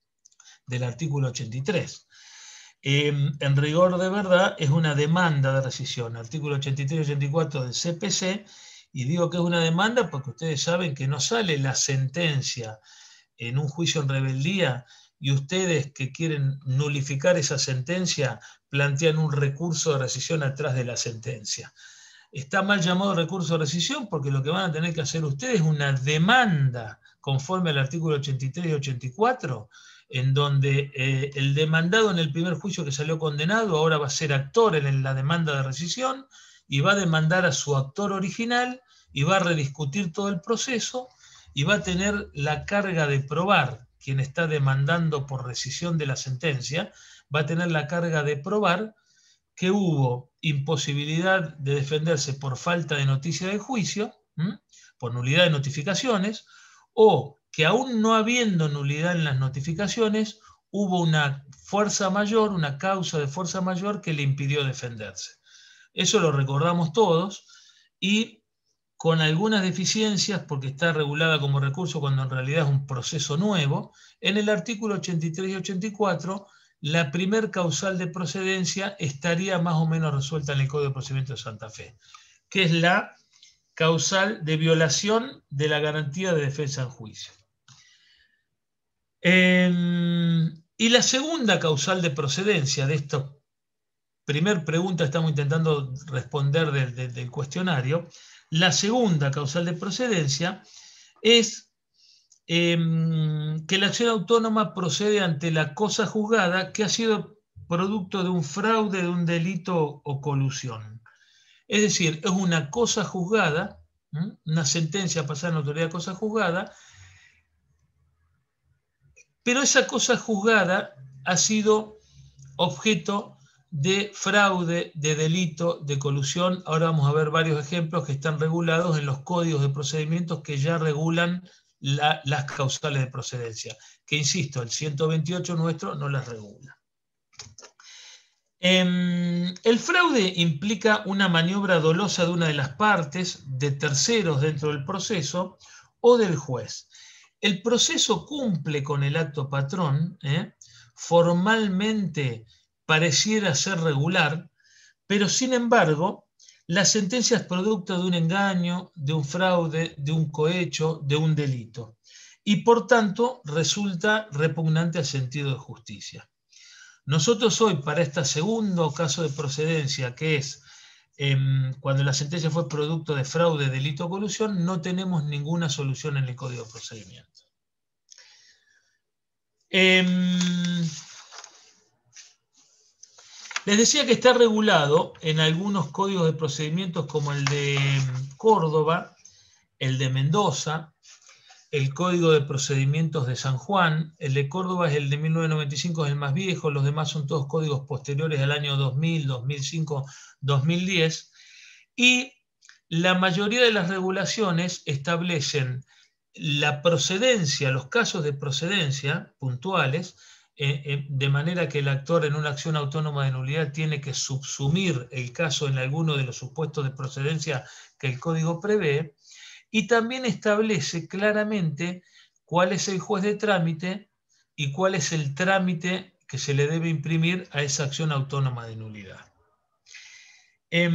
del artículo ochenta y tres. Eh, en rigor de verdad es una demanda de rescisión, artículo ochenta y tres y ochenta y cuatro del C P C, y digo que es una demanda porque ustedes saben que no sale la sentencia en un juicio en rebeldía y ustedes que quieren nulificar esa sentencia plantean un recurso de rescisión atrás de la sentencia. Está mal llamado recurso de rescisión porque lo que van a tener que hacer ustedes es una demanda conforme al artículo ochenta y tres y ochenta y cuatro, en donde eh, el demandado en el primer juicio que salió condenado ahora va a ser actor en la demanda de rescisión y va a demandar a su actor original y va a rediscutir todo el proceso y va a tener la carga de probar, quien está demandando por rescisión de la sentencia, va a tener la carga de probar que hubo imposibilidad de defenderse por falta de noticia del juicio, ¿m? por nulidad de notificaciones, o que aún no habiendo nulidad en las notificaciones, hubo una fuerza mayor, una causa de fuerza mayor que le impidió defenderse. Eso lo recordamos todos y con algunas deficiencias, porque está regulada como recurso cuando en realidad es un proceso nuevo, en el artículo ochenta y tres y ochenta y cuatro, la primer causal de procedencia estaría más o menos resuelta en el Código de Procedimiento de Santa Fe, que es la causal de violación de la garantía de defensa en juicio. Eh, y la segunda causal de procedencia de estos primer pregunta estamos intentando responder del, del, del cuestionario. La segunda causal de procedencia es eh, que la acción autónoma procede ante la cosa juzgada que ha sido producto de un fraude, de un delito o colusión. Es decir, es una cosa juzgada, ¿eh? Una sentencia pasada en autoridad de cosa juzgada, pero esa cosa juzgada ha sido objeto de fraude, de delito, de colusión. Ahora vamos a ver varios ejemplos que están regulados en los códigos de procedimientos que ya regulan la, las causales de procedencia, que insisto, el ciento veintiocho nuestro no las regula. Eh, el fraude implica una maniobra dolosa de una de las partes, de terceros dentro del proceso o del juez. El proceso cumple con el acto patrón, ¿eh? Formalmente pareciera ser regular, pero sin embargo, la sentencia es producto de un engaño, de un fraude, de un cohecho, de un delito, y por tanto resulta repugnante al sentido de justicia. Nosotros hoy, para este segundo caso de procedencia, que es eh, cuando la sentencia fue producto de fraude, delito o colusión, no tenemos ninguna solución en el Código de Procedimiento. Eh, Les decía que está regulado en algunos códigos de procedimientos como el de Córdoba, el de Mendoza, el Código de Procedimientos de San Juan. El de Córdoba es el de mil novecientos noventa y cinco, es el más viejo, los demás son todos códigos posteriores al año dos mil, dos mil cinco, dos mil diez. Y la mayoría de las regulaciones establecen la procedencia, los casos de procedencia puntuales, Eh, eh, de manera que el actor en una acción autónoma de nulidad tiene que subsumir el caso en alguno de los supuestos de procedencia que el Código prevé, y también establece claramente cuál es el juez de trámite y cuál es el trámite que se le debe imprimir a esa acción autónoma de nulidad. Eh,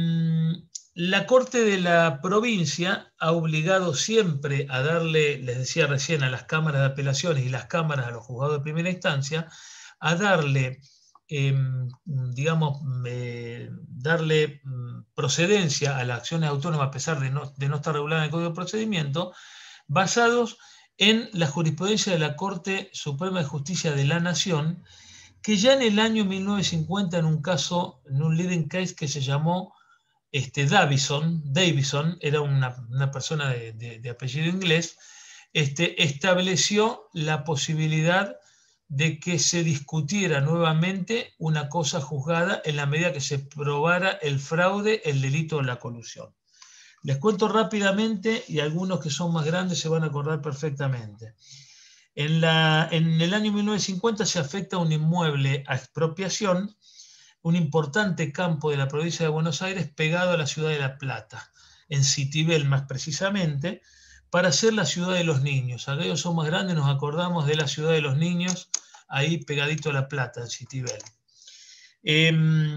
La Corte de la Provincia ha obligado siempre a darle, les decía recién, a las cámaras de apelaciones y las cámaras a los juzgados de primera instancia, a darle, eh, digamos, eh, darle procedencia a las acciones autónomas a pesar de no, de no estar regulada en el Código de Procedimiento, basados en la jurisprudencia de la Corte Suprema de Justicia de la Nación, que ya en el año mil novecientos cincuenta, en un caso, en un leading case que se llamó Este, Davison, Davison, era una, una persona de, de, de apellido inglés, este, estableció la posibilidad de que se discutiera nuevamente una cosa juzgada en la medida que se probara el fraude, el delito o la colusión. Les cuento rápidamente y algunos que son más grandes se van a acordar perfectamente. En, la, en el año mil novecientos cincuenta se afecta un inmueble a expropiación, un importante campo de la provincia de Buenos Aires pegado a la ciudad de La Plata, en Citibel más precisamente, para ser la ciudad de los niños. Aquellos son más grandes, nos acordamos de la ciudad de los niños, ahí pegadito a La Plata, en Citibel. Eh,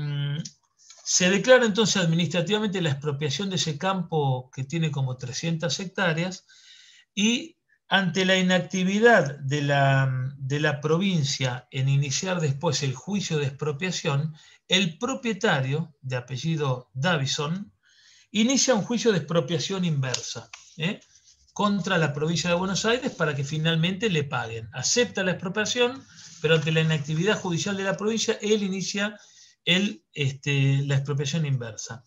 se declara entonces administrativamente la expropiación de ese campo que tiene como trescientas hectáreas, y ante la inactividad de la, de la provincia en iniciar después el juicio de expropiación, el propietario, de apellido Davison, inicia un juicio de expropiación inversa, ¿eh? contra la provincia de Buenos Aires para que finalmente le paguen. Acepta la expropiación, pero ante la inactividad judicial de la provincia, él inicia el, este, la expropiación inversa.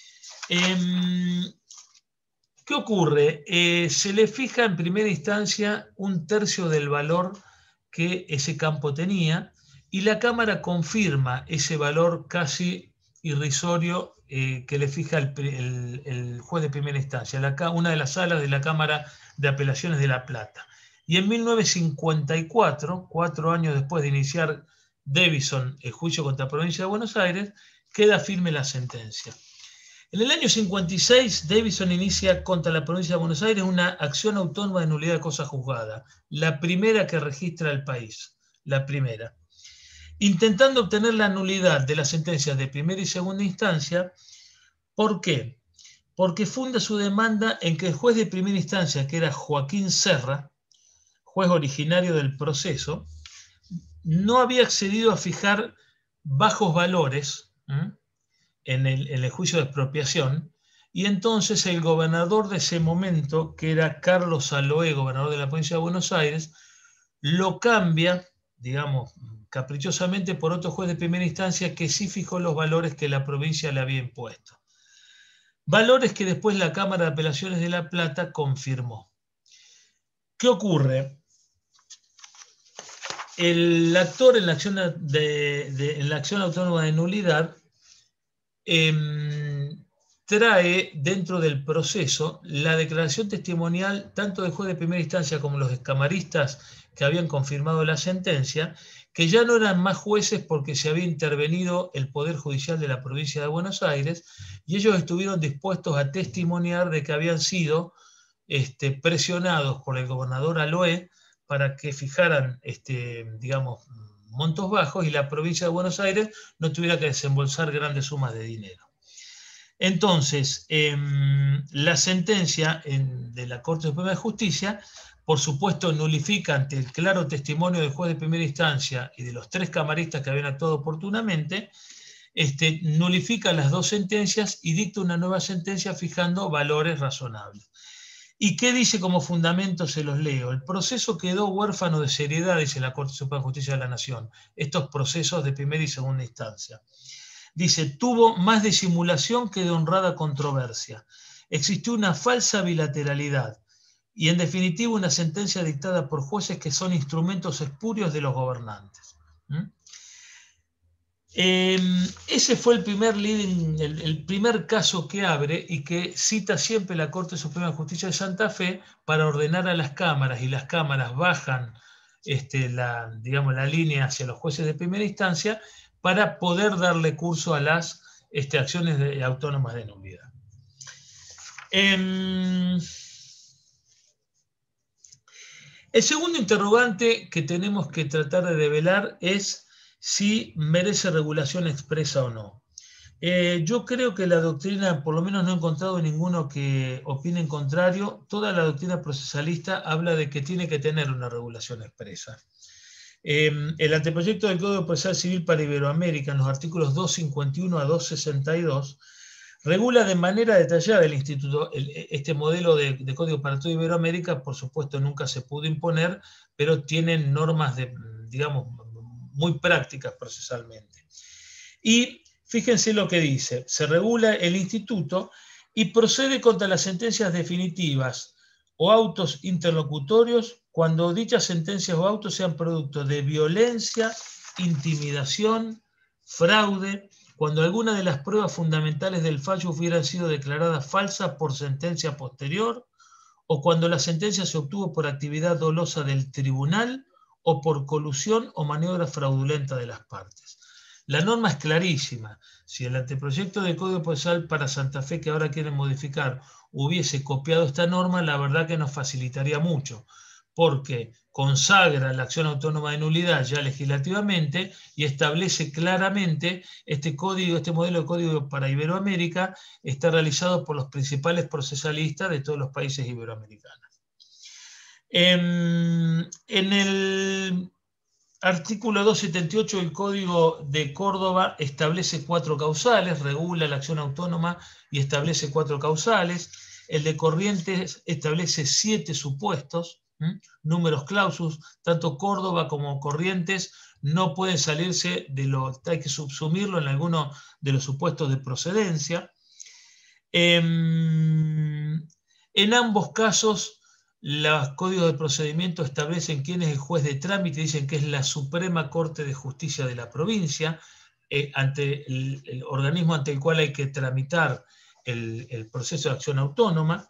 Eh, ¿Qué ocurre? Eh, se le fija en primera instancia un tercio del valor que ese campo tenía, y la Cámara confirma ese valor casi irrisorio eh, que le fija el, el, el juez de primera instancia, la, una de las salas de la Cámara de Apelaciones de La Plata. Y en mil novecientos cincuenta y cuatro, cuatro años después de iniciar Davison el juicio contra la provincia de Buenos Aires, queda firme la sentencia. En el año cincuenta y seis, Davison inicia contra la provincia de Buenos Aires una acción autónoma de nulidad de cosa juzgada, la primera que registra el país, la primera, intentando obtener la nulidad de las sentencias de primera y segunda instancia. ¿Por qué? Porque funda su demanda en que el juez de primera instancia, que era Joaquín Serra, juez originario del proceso, no había accedido a fijar bajos valores ¿Mm? En, el, en el juicio de expropiación, y entonces el gobernador de ese momento, que era Carlos Aloe, gobernador de la provincia de Buenos Aires, lo cambia, digamos, caprichosamente por otro juez de primera instancia que sí fijó los valores que la provincia le había impuesto. Valores que después la Cámara de Apelaciones de La Plata confirmó. ¿Qué ocurre? El actor en la acción, de, de, en la acción autónoma de nulidad eh, trae dentro del proceso la declaración testimonial tanto del juez de primera instancia como los camaristas que habían confirmado la sentencia, que ya no eran más jueces porque se había intervenido el Poder Judicial de la provincia de Buenos Aires, y ellos estuvieron dispuestos a testimoniar de que habían sido este, presionados por el gobernador Aloe para que fijaran, este, digamos, montos bajos y la provincia de Buenos Aires no tuviera que desembolsar grandes sumas de dinero. Entonces, eh, la sentencia en, de la Corte Suprema de Justicia, por supuesto, nulifica ante el claro testimonio del juez de primera instancia y de los tres camaristas que habían actuado oportunamente, este, nulifica las dos sentencias y dicta una nueva sentencia fijando valores razonables. ¿Y qué dice como fundamento? Se los leo. El proceso quedó huérfano de seriedad, dice la Corte Suprema de Justicia de la Nación, estos procesos de primera y segunda instancia. Dice, tuvo más de simulación que de honrada controversia. Existió una falsa bilateralidad y, en definitiva, una sentencia dictada por jueces que son instrumentos espurios de los gobernantes. ¿Mm? Eh, ese fue el primer, leading, el, el primer caso que abre y que cita siempre la Corte Suprema de Justicia de Santa Fe para ordenar a las cámaras, y las cámaras bajan este, la, digamos, la línea hacia los jueces de primera instancia para poder darle curso a las este, acciones de, autónomas de nulidad. Eh, el segundo interrogante que tenemos que tratar de develar es si merece regulación expresa o no. Eh, yo creo que la doctrina, por lo menos no he encontrado ninguno que opine en contrario, toda la doctrina procesalista habla de que tiene que tener una regulación expresa. Eh, el anteproyecto del Código Procesal Civil para Iberoamérica, en los artículos doscientos cincuenta y uno a doscientos sesenta y dos, regula de manera detallada el instituto, el, este modelo de, de Código para toda Iberoamérica. Por supuesto, nunca se pudo imponer, pero tienen normas, de, digamos, muy prácticas procesalmente. Y fíjense lo que dice: se regula el instituto y procede contra las sentencias definitivas o autos interlocutorios cuando dichas sentencias o autos sean producto de violencia, intimidación, fraude, cuando alguna de las pruebas fundamentales del fallo hubieran sido declaradas falsas por sentencia posterior, o cuando la sentencia se obtuvo por actividad dolosa del tribunal o por colusión o maniobra fraudulenta de las partes. La norma es clarísima. Si el anteproyecto de Código Procesal para Santa Fe, que ahora quieren modificar, hubiese copiado esta norma, la verdad que nos facilitaría mucho, porque consagra la acción autónoma de nulidad ya legislativamente y establece claramente este código, este modelo de código para Iberoamérica está realizado por los principales procesalistas de todos los países iberoamericanos. En, en el artículo doscientos setenta y ocho del Código de Córdoba establece cuatro causales, regula la acción autónoma y establece cuatro causales. El de Corrientes establece siete supuestos, ¿Mm? números clausus. Tanto Córdoba como Corrientes no pueden salirse de lo, hay que subsumirlo en alguno de los supuestos de procedencia. Eh, en ambos casos, los códigos de procedimiento establecen quién es el juez de trámite, dicen que es la Suprema Corte de Justicia de la provincia, eh, ante el, el organismo ante el cual hay que tramitar el, el proceso de acción autónoma.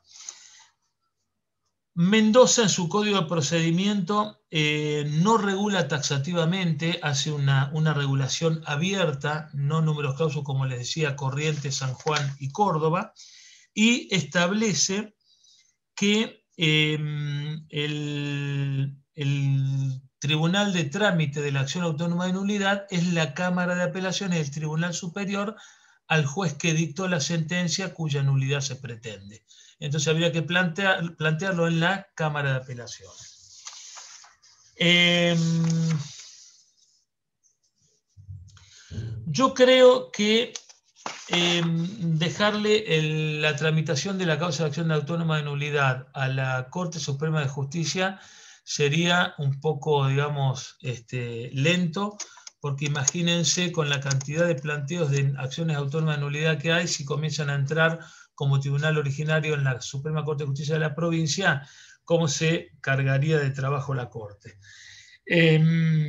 Mendoza, en su código de procedimiento, eh, no regula taxativamente, hace una, una regulación abierta, no números clausus, como les decía, Corrientes, San Juan y Córdoba, y establece que eh, el, el Tribunal de Trámite de la Acción Autónoma de Nulidad es la Cámara de Apelaciones del Tribunal Superior al juez que dictó la sentencia cuya nulidad se pretende. Entonces habría que plantear, plantearlo en la Cámara de Apelaciones. Eh, yo creo que eh, dejarle el, la tramitación de la causa de acción autónoma de nulidad a la Corte Suprema de Justicia sería un poco, digamos, este, lento, porque imagínense con la cantidad de planteos de acciones autónomas de nulidad que hay, si comienzan a entrar como tribunal originario en la Suprema Corte de Justicia de la provincia, cómo se cargaría de trabajo la Corte. Eh,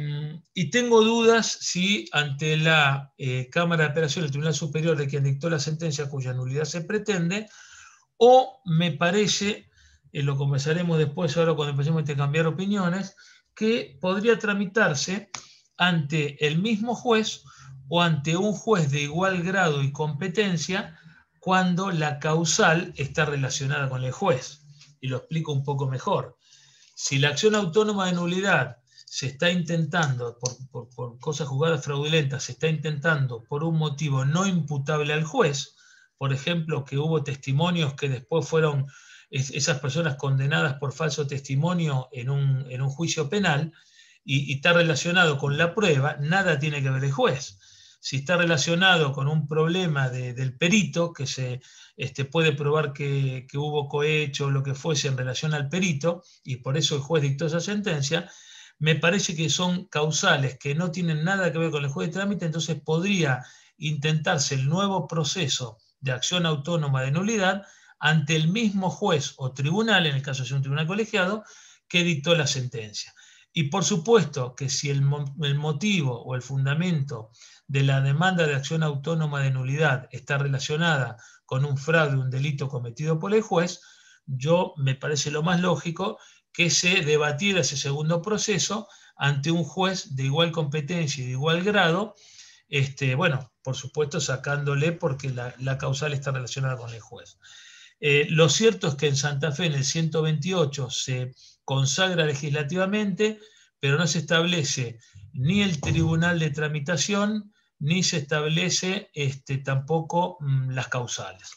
y tengo dudas si ante la eh, Cámara de Apelación del Tribunal Superior de quien dictó la sentencia cuya nulidad se pretende, o me parece, eh, lo conversaremos después ahora cuando empecemos a intercambiar opiniones, que podría tramitarse ante el mismo juez o ante un juez de igual grado y competencia cuando la causal está relacionada con el juez. Y lo explico un poco mejor. Si la acción autónoma de nulidad se está intentando, por, por, por cosas juzgadas fraudulentas, se está intentando por un motivo no imputable al juez, por ejemplo, que hubo testimonios que después fueron es, esas personas condenadas por falso testimonio en un, en un juicio penal, y, y está relacionado con la prueba, nada tiene que ver el juez. Si está relacionado con un problema de, del perito, que se este, puede probar que, que hubo cohecho o lo que fuese en relación al perito, y por eso el juez dictó esa sentencia, me parece que son causales que no tienen nada que ver con el juez de trámite, entonces podría intentarse el nuevo proceso de acción autónoma de nulidad ante el mismo juez o tribunal, en el caso de ser un tribunal colegiado, que dictó la sentencia. Y por supuesto que si el, el motivo o el fundamento de la demanda de acción autónoma de nulidad está relacionada con un fraude, un delito cometido por el juez, yo me parece lo más lógico que se debatiera ese segundo proceso ante un juez de igual competencia y de igual grado, este, bueno, por supuesto sacándole porque la, la causal está relacionada con el juez. Eh, lo cierto es que en Santa Fe, en el ciento veintiocho, se consagra legislativamente, pero no se establece ni el tribunal de tramitación, ni se establece este, tampoco mmm, las causales.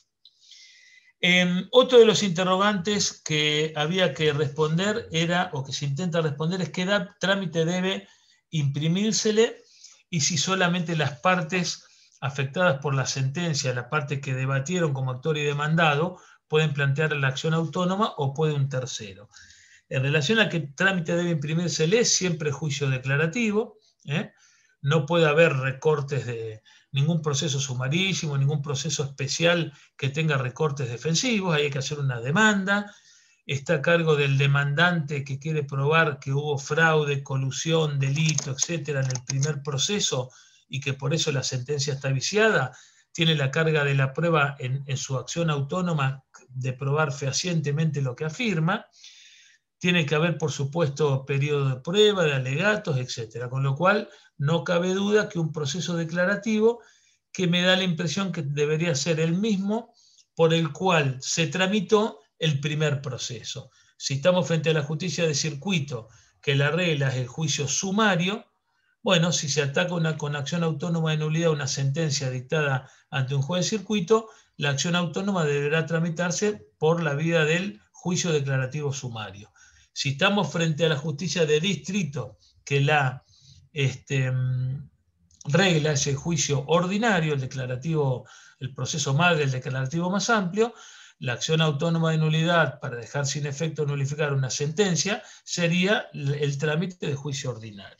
Eh, otro de los interrogantes que había que responder era, o que se intenta responder, es qué trámite debe imprimírsele y si solamente las partes afectadas por la sentencia, la parte que debatieron como actor y demandado, pueden plantear la acción autónoma o puede un tercero. En relación a qué trámite debe imprimírsele, siempre juicio declarativo, ¿eh? No puede haber recortes de ningún proceso sumarísimo, ningún proceso especial que tenga recortes defensivos, ahí hay que hacer una demanda, está a cargo del demandante que quiere probar que hubo fraude, colusión, delito, etcétera, en el primer proceso y que por eso la sentencia está viciada, tiene la carga de la prueba en, en su acción autónoma de probar fehacientemente lo que afirma. Tiene que haber, por supuesto, periodo de prueba, de alegatos, etcétera. Con lo cual, no cabe duda que un proceso declarativo que me da la impresión que debería ser el mismo por el cual se tramitó el primer proceso. Si estamos frente a la justicia de circuito, que la regla es el juicio sumario, bueno, si se ataca una, con acción autónoma de nulidad una sentencia dictada ante un juez de circuito, la acción autónoma deberá tramitarse por la vía del juicio declarativo sumario. Si estamos frente a la justicia de distrito, que la este, regla es el juicio ordinario, el declarativo, el proceso madre, el declarativo más amplio, la acción autónoma de nulidad para dejar sin efecto o nulificar una sentencia sería el trámite de juicio ordinario.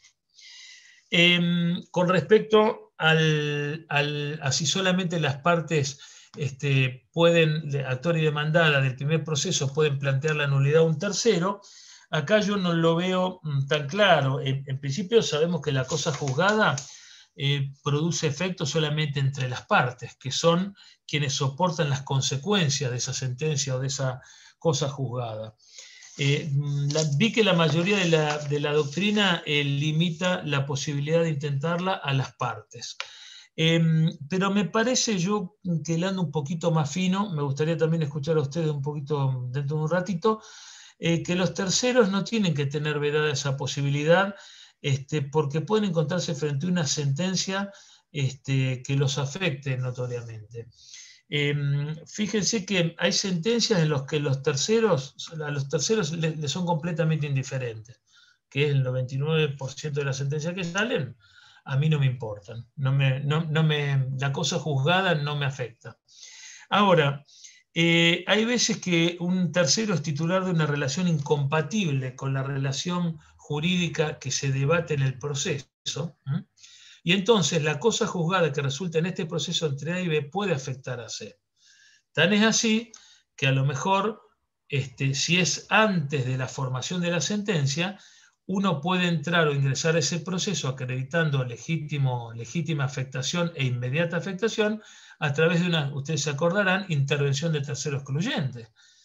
Eh, con respecto al, al, a si solamente las partes este, pueden, actor y demandada del primer proceso pueden plantear la nulidad a un tercero, acá yo no lo veo tan claro. En, en principio sabemos que la cosa juzgada eh, produce efecto solamente entre las partes, que son quienes soportan las consecuencias de esa sentencia o de esa cosa juzgada. Eh, la, vi que la mayoría de la, de la doctrina eh, limita la posibilidad de intentarla a las partes. Eh, pero me parece yo que hilando un poquito más fino, me gustaría también escuchar a ustedes un poquito dentro de un ratito, eh, que los terceros no tienen que tener vedada esa posibilidad, este, porque pueden encontrarse frente a una sentencia este, que los afecte notoriamente. Eh, fíjense que hay sentencias en las que los terceros, a los terceros les, les son completamente indiferentes, que es el noventa y nueve por ciento de las sentencias que salen, a mí no me importan. No me, no, no me, la cosa juzgada no me afecta. Ahora, eh, hay veces que un tercero es titular de una relación incompatible con la relación jurídica que se debate en el proceso, ¿eh? Y entonces la cosa juzgada que resulta en este proceso entre A y B puede afectar a C. Tan es así que a lo mejor, este, si es antes de la formación de la sentencia, uno puede entrar o ingresar a ese proceso acreditando legítimo, legítima afectación e inmediata afectación a través de una, ustedes se acordarán, intervención de tercero excluyente.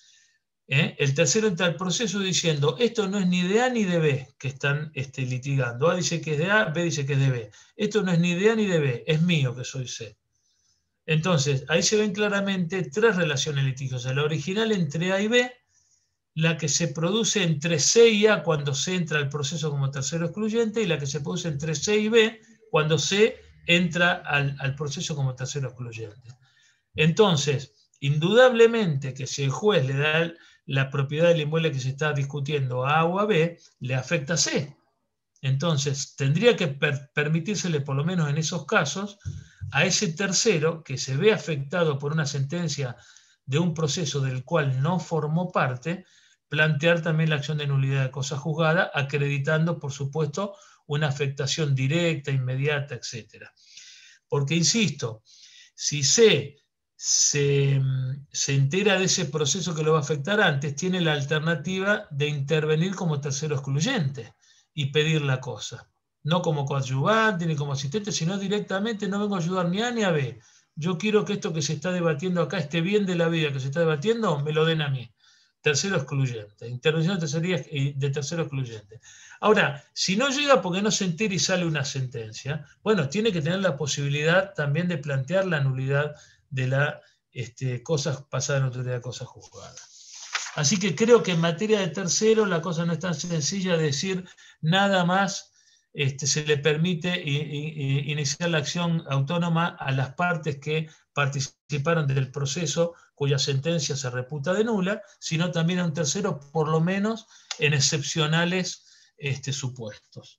¿Eh? El tercero entra al proceso diciendo, esto no es ni de A ni de B que están este, litigando. A dice que es de A, B dice que es de B. Esto no es ni de A ni de B, es mío que soy C. Entonces, ahí se ven claramente tres relaciones litigiosas. La original entre A y B, la que se produce entre C y A cuando C entra al proceso como tercero excluyente, y la que se produce entre C y B cuando C entra al, al proceso como tercero excluyente. Entonces, indudablemente que si el juez le da la propiedad del inmueble que se está discutiendo a A o a B, le afecta a C. Entonces, tendría que per permitírsele, por lo menos en esos casos, a ese tercero que se ve afectado por una sentencia de un proceso del cual no formó parte, plantear también la acción de nulidad de cosa juzgada, acreditando, por supuesto, una afectación directa, inmediata, etcétera. Porque, insisto, si C se, se entera de ese proceso que lo va a afectar antes, tiene la alternativa de intervenir como tercero excluyente y pedir la cosa. No como coadyuvante ni como asistente, sino directamente, no vengo a ayudar ni a A ni a B. Yo quiero que esto que se está debatiendo acá, este bien de la vida que se está debatiendo, me lo den a mí. Tercero excluyente. Intervención de, tercería, de tercero excluyente. Ahora, si no llega porque no se entera y sale una sentencia, bueno, tiene que tener la posibilidad también de plantear la nulidad de la este, cosas pasadas en autoridad de cosas juzgadas. Así que creo que en materia de tercero la cosa no es tan sencilla de decir nada más este, se le permite i, i, iniciar la acción autónoma a las partes que participaron del proceso cuya sentencia se reputa de nula, sino también a un tercero, por lo menos en excepcionales este, supuestos.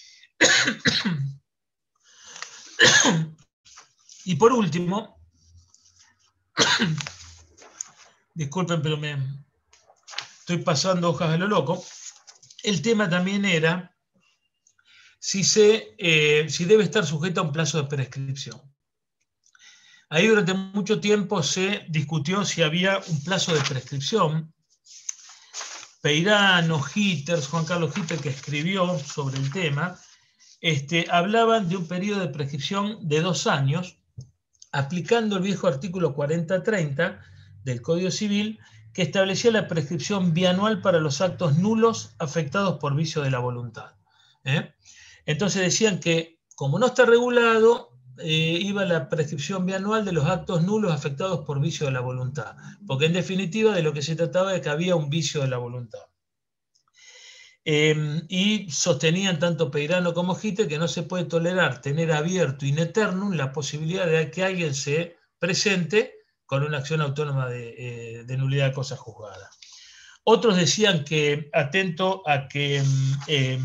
Y por último, disculpen, pero me estoy pasando hojas de lo loco. El tema también era si, se, eh, si debe estar sujeto a un plazo de prescripción. Ahí durante mucho tiempo se discutió si había un plazo de prescripción. Peirano, Hitters, Juan Carlos Hitters, que escribió sobre el tema, este, hablaban de un periodo de prescripción de dos años, aplicando el viejo artículo cuarenta treinta del Código Civil, que establecía la prescripción bianual para los actos nulos afectados por vicio de la voluntad. ¿Eh? Entonces decían que, como no está regulado, eh, iba la prescripción bianual de los actos nulos afectados por vicio de la voluntad, porque en definitiva de lo que se trataba es que había un vicio de la voluntad. Eh, y sostenían tanto Peirano como Hitters que no se puede tolerar tener abierto in eternum la posibilidad de que alguien se presente con una acción autónoma de, eh, de nulidad de cosa juzgada. Otros decían que, atento a que, eh,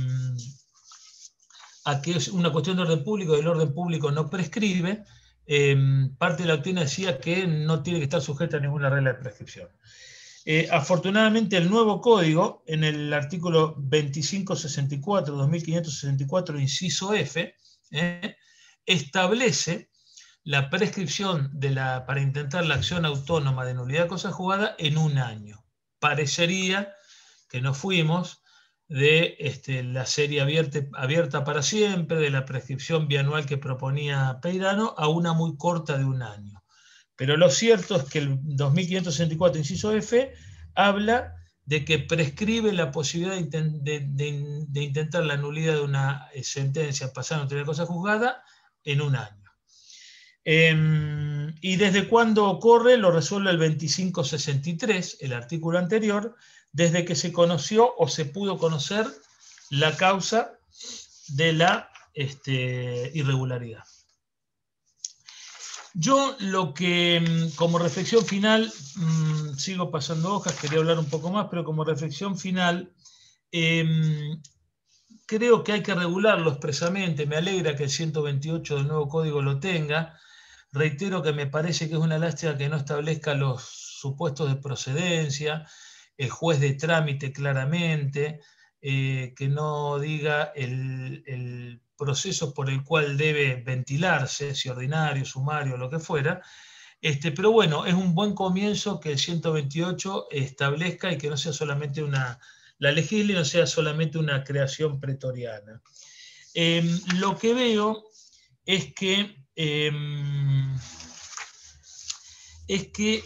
a que es una cuestión de orden público, y el orden público no prescribe, eh, parte de la doctrina decía que no tiene que estar sujeta a ninguna regla de prescripción. Eh, afortunadamente el nuevo código, en el artículo veinticinco sesenta y cuatro, dos mil quinientos sesenta y cuatro, inciso F, eh, establece la prescripción de la, para intentar la acción autónoma de nulidad de cosa juzgada en un año. Parecería que nos fuimos de este, la serie abierta, abierta para siempre, de la prescripción bianual que proponía Peirano, a una muy corta de un año. Pero lo cierto es que el dos mil quinientos sesenta y cuatro, inciso F, habla de que prescribe la posibilidad de, de, de, de intentar la nulidad de una sentencia pasada en autoridad de cosa juzgada en un año. Eh, ¿Y desde cuándo ocurre? Lo resuelve el veinticinco sesenta y tres, el artículo anterior, desde que se conoció o se pudo conocer la causa de la este, irregularidad. Yo lo que, como reflexión final, mmm, sigo pasando hojas, quería hablar un poco más, pero como reflexión final, eh, creo que hay que regularlo expresamente. Me alegra que el ciento veintiocho del nuevo código lo tenga. Reitero que me parece que es una lástima que no establezca los supuestos de procedencia, el juez de trámite claramente, eh, que no diga el, el proceso por el cual debe ventilarse, si ordinario, sumario, lo que fuera. Este, pero bueno, es un buen comienzo que el ciento veintiocho establezca y que no sea solamente una, la legisle no sea solamente una creación pretoriana. Eh, lo que veo es que, eh, es que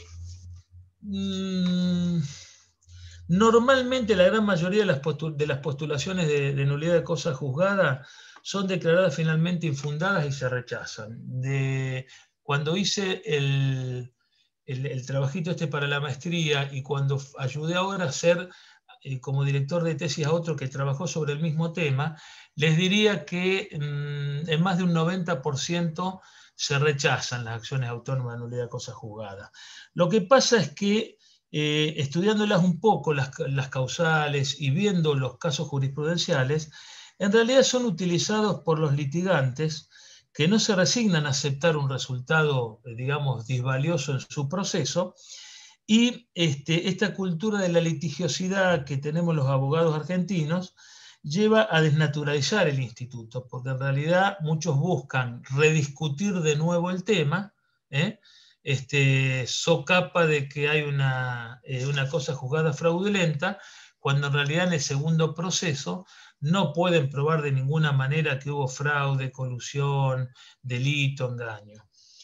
mmm, normalmente la gran mayoría de las, postul de las postulaciones de, de nulidad de cosa juzgada son declaradas finalmente infundadas y se rechazan. De, cuando hice el, el, el trabajito este para la maestría y cuando ayudé ahora a hacer eh, como director de tesis a otro que trabajó sobre el mismo tema, les diría que mmm, en más de un noventa por ciento se rechazan las acciones autónomas de nulidad de cosa juzgada. Lo que pasa es que eh, estudiándolas un poco las, las causales y viendo los casos jurisprudenciales, en realidad son utilizados por los litigantes que no se resignan a aceptar un resultado, digamos, disvalioso en su proceso, y este, esta cultura de la litigiosidad que tenemos los abogados argentinos lleva a desnaturalizar el instituto, porque en realidad muchos buscan rediscutir de nuevo el tema, ¿eh? Este, socapa de que hay una, eh, una cosa juzgada fraudulenta, cuando en realidad en el segundo proceso no pueden probar de ninguna manera que hubo fraude, colusión, delito, engaño.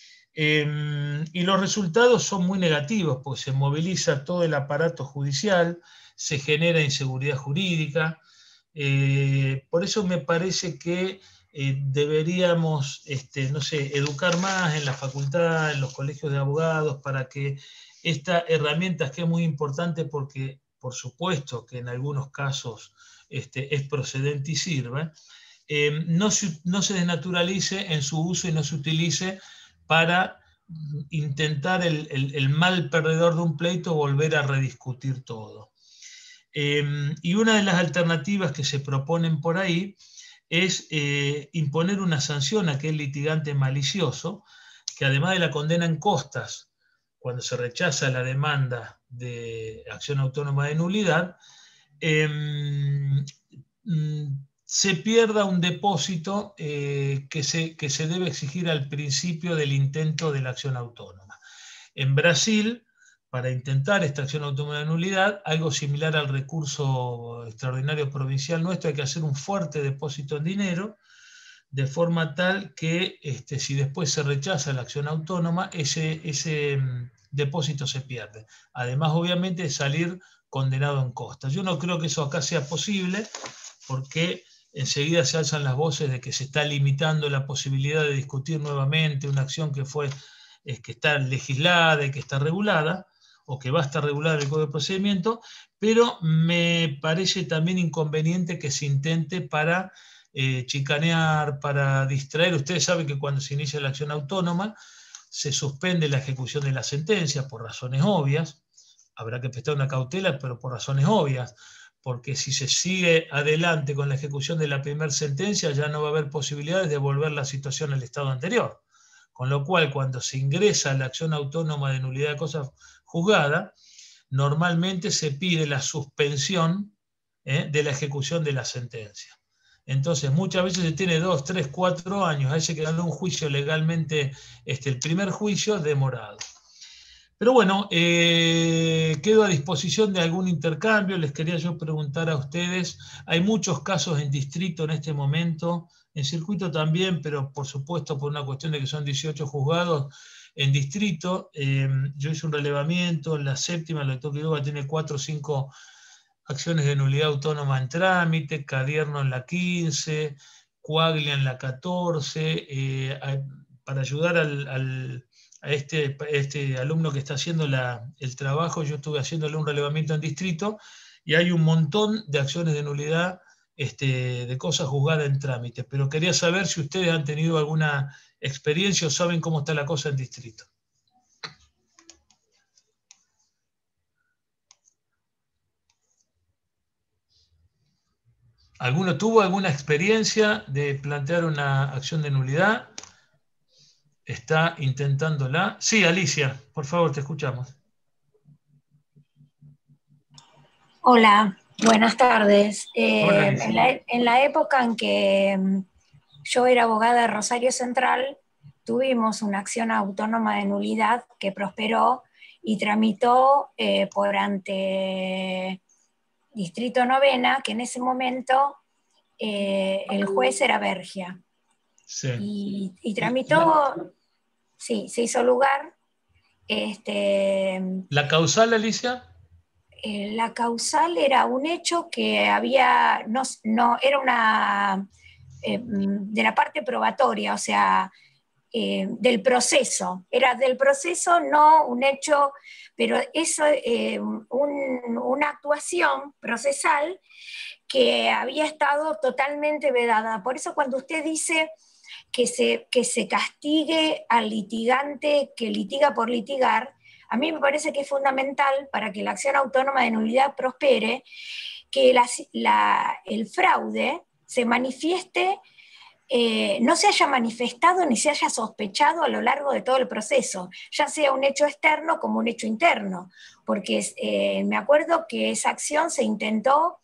Eh, y los resultados son muy negativos, porque se moviliza todo el aparato judicial, se genera inseguridad jurídica. Eh, por eso me parece que eh, deberíamos, este, no sé, educar más en la facultad, en los colegios de abogados, para que esta herramienta, que es muy importante porque, por supuesto, que en algunos casos este, es procedente y sirve, eh, no, se, no se desnaturalice en su uso y no se utilice para intentar el, el, el mal perdedor de un pleito volver a rediscutir todo. Eh, y una de las alternativas que se proponen por ahí es eh, imponer una sanción a aquel litigante malicioso, que además de la condena en costas, cuando se rechaza la demanda de acción autónoma de nulidad, eh, se pierda un depósito eh, que, se, que se debe exigir al principio del intento de la acción autónoma. En Brasil, para intentar esta acción autónoma de nulidad, algo similar al recurso extraordinario provincial nuestro, hay que hacer un fuerte depósito en dinero, de forma tal que este, si después se rechaza la acción autónoma, ese, ese um, depósito se pierde. Además, obviamente, de salir condenado en costas. Yo no creo que eso acá sea posible, porque enseguida se alzan las voces de que se está limitando la posibilidad de discutir nuevamente una acción que, fue, es que está legislada y que está regulada, o que va a estar regulada en el Código de Procedimiento, pero me parece también inconveniente que se intente para eh, chicanear, para distraer. Ustedes saben que cuando se inicia la acción autónoma se suspende la ejecución de la sentencia por razones obvias, habrá que prestar una cautela, pero por razones obvias, porque si se sigue adelante con la ejecución de la primera sentencia ya no va a haber posibilidades de volver la situación al estado anterior. Con lo cual, cuando se ingresa a la acción autónoma de nulidad de cosa juzgada, normalmente se pide la suspensión ¿eh? de la ejecución de la sentencia. Entonces, muchas veces se tiene dos, tres, cuatro años, a ese que ganó un juicio legalmente, este, el primer juicio, demorado. Pero bueno, eh, quedo a disposición de algún intercambio. Les quería yo preguntar a ustedes, hay muchos casos en distrito en este momento, en circuito también, pero por supuesto por una cuestión de que son dieciocho juzgados en distrito. Eh, yo hice un relevamiento, en la séptima, el doctor Quiroga tiene cuatro o cinco acciones de nulidad autónoma en trámite, Cadierno en la quince, Coaglia en la catorce, eh, para ayudar al... al a este, este alumno que está haciendo la, el trabajo, yo estuve haciéndole un relevamiento en distrito y hay un montón de acciones de nulidad este, de cosas juzgadas en trámite, pero quería saber si ustedes han tenido alguna experiencia o saben cómo está la cosa en distrito. ¿Alguno tuvo alguna experiencia de plantear una acción de nulidad? ¿Está intentándola? Sí, Alicia, por favor, te escuchamos. Hola, buenas tardes. Eh, Hola, en, la, en la época en que yo era abogada de Rosario Central, tuvimos una acción autónoma de nulidad que prosperó y tramitó eh, por ante Distrito Novena, que en ese momento eh, el juez era Bergia. Sí. Y, y tramitó, sí, se hizo lugar. Este, ¿La causal, Alicia? Eh, la causal era un hecho que había, no, no era una, eh, de la parte probatoria, o sea, eh, del proceso, era del proceso, no un hecho, pero eso, eh, un, una actuación procesal que había estado totalmente vedada. Por eso cuando usted dice que se, que se castigue al litigante que litiga por litigar, a mí me parece que es fundamental para que la acción autónoma de nulidad prospere, que la, la, el fraude se manifieste, eh, no se haya manifestado ni se haya sospechado a lo largo de todo el proceso, ya sea un hecho externo como un hecho interno, porque eh, me acuerdo que esa acción se intentó,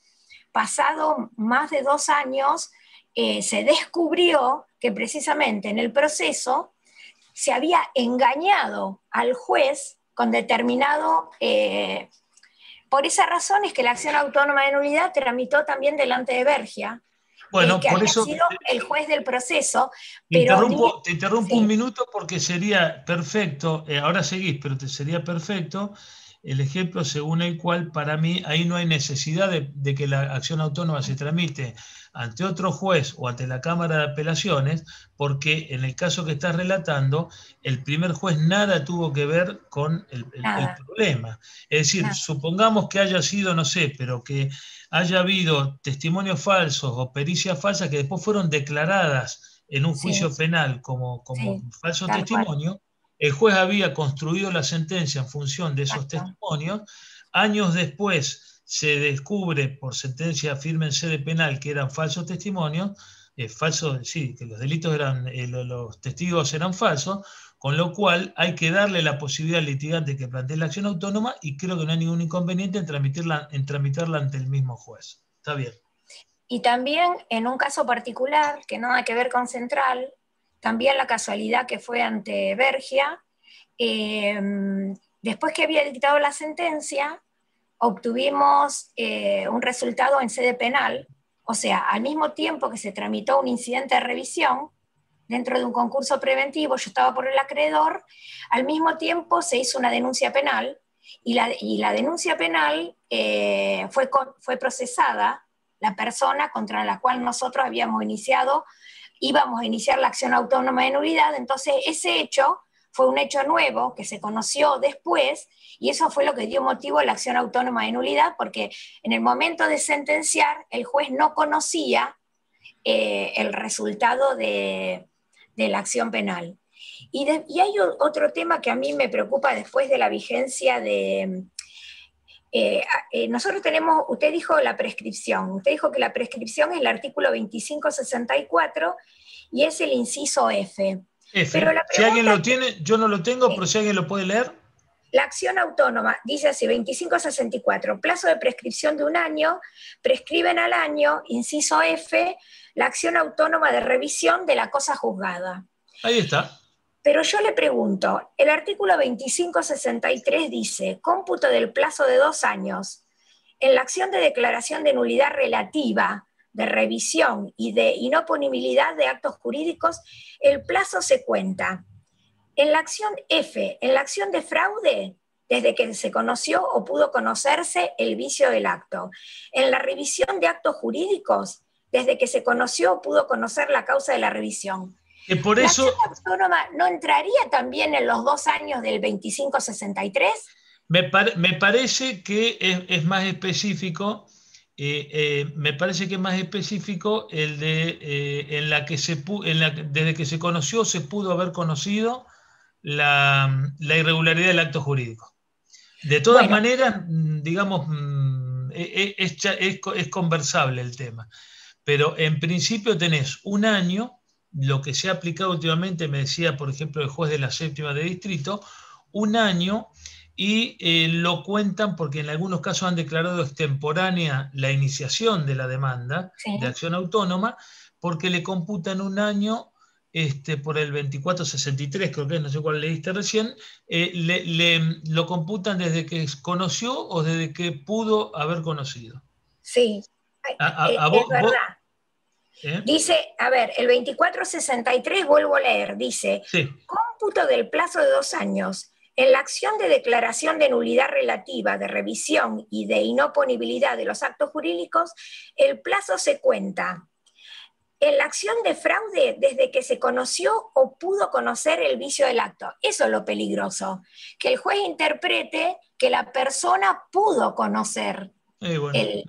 pasado más de dos años, eh, se descubrió que precisamente en el proceso se había engañado al juez con determinado... Eh, por esa razón es que la acción autónoma de nulidad tramitó también delante de Bergia, bueno, eh, que por había eso, sido el juez del proceso. Te pero interrumpo, ni... te interrumpo sí. un minuto porque sería perfecto, eh, ahora seguís, pero te sería perfecto el ejemplo según el cual para mí ahí no hay necesidad de, de que la acción autónoma se tramite ante otro juez o ante la Cámara de Apelaciones, porque en el caso que estás relatando, el primer juez nada tuvo que ver con el, el, el problema. Es decir, nada. Supongamos que haya sido, no sé, pero que haya habido testimonios falsos o pericias falsas que después fueron declaradas en un juicio sí. penal como, como sí, falso testimonio. Cual. El juez había construido la sentencia en función de esos Exacto. testimonios. Años después se descubre por sentencia firme en sede penal que eran falsos testimonios, eh, falsos, sí, que los delitos eran, eh, los testigos eran falsos, con lo cual hay que darle la posibilidad al litigante que plantee la acción autónoma y creo que no hay ningún inconveniente en tramitarla, en tramitarla ante el mismo juez. Está bien. Y también en un caso particular, que nada que ver con Central, también la casualidad que fue ante Bergia, eh, después que había dictado la sentencia, obtuvimos eh, un resultado en sede penal, o sea, al mismo tiempo que se tramitó un incidente de revisión, dentro de un concurso preventivo, yo estaba por el acreedor, al mismo tiempo se hizo una denuncia penal, y la, y la denuncia penal eh, fue, fue procesada, la persona contra la cual nosotros habíamos iniciado, íbamos a iniciar la acción autónoma de nulidad, entonces ese hecho fue un hecho nuevo que se conoció después, y eso fue lo que dio motivo a la acción autónoma de nulidad, porque en el momento de sentenciar, el juez no conocía eh, el resultado de, de la acción penal. Y, de, y hay otro tema que a mí me preocupa después de la vigencia de... Eh, eh, nosotros tenemos, usted dijo la prescripción, usted dijo que la prescripción es el artículo veinticinco sesenta y cuatro y es el inciso F. F. Pero la si alguien lo tiene, yo no lo tengo, sí. Pero si alguien lo puede leer. La acción autónoma, dice así, veinticinco sesenta y cuatro, plazo de prescripción de un año, prescriben al año, inciso F, la acción autónoma de revisión de la cosa juzgada. Ahí está. Pero yo le pregunto, el artículo veinticinco sesenta y tres dice, cómputo del plazo de dos años, en la acción de declaración de nulidad relativa, de revisión y de inoponibilidad de actos jurídicos, el plazo se cuenta. En la acción F, en la acción de fraude, desde que se conoció o pudo conocerse el vicio del acto. En la revisión de actos jurídicos, desde que se conoció o pudo conocer la causa de la revisión. Que por ¿La eso, acción autónoma no entraría también en los dos años del veinticinco sesenta y tres? Me, par me parece que es, es más específico, eh, eh, me parece que es más específico el de eh, en la que se en la, desde que se conoció se pudo haber conocido la, la irregularidad del acto jurídico. De todas bueno. maneras, digamos, es, es, es, es conversable el tema. pero en principio tenés un año, lo que se ha aplicado últimamente, me decía, por ejemplo, el juez de la séptima de distrito, un año, y eh, lo cuentan porque en algunos casos han declarado extemporánea la iniciación de la demanda sí. de acción autónoma, porque le computan un año este, por el veinticuatro sesenta y tres, creo que es, no sé cuál leíste recién, eh, le, le, lo computan desde que conoció o desde que pudo haber conocido. Sí, a, a, a es vos, verdad. Vos, ¿eh? Dice, a ver, el veinticuatro sesenta y tres, vuelvo a leer, dice, sí. Cómputo del plazo de dos años. En la acción de declaración de nulidad relativa, de revisión y de inoponibilidad de los actos jurídicos, el plazo se cuenta en la acción de fraude desde que se conoció o pudo conocer el vicio del acto. Eso es lo peligroso, que el juez interprete que la persona pudo conocer eh, bueno. el...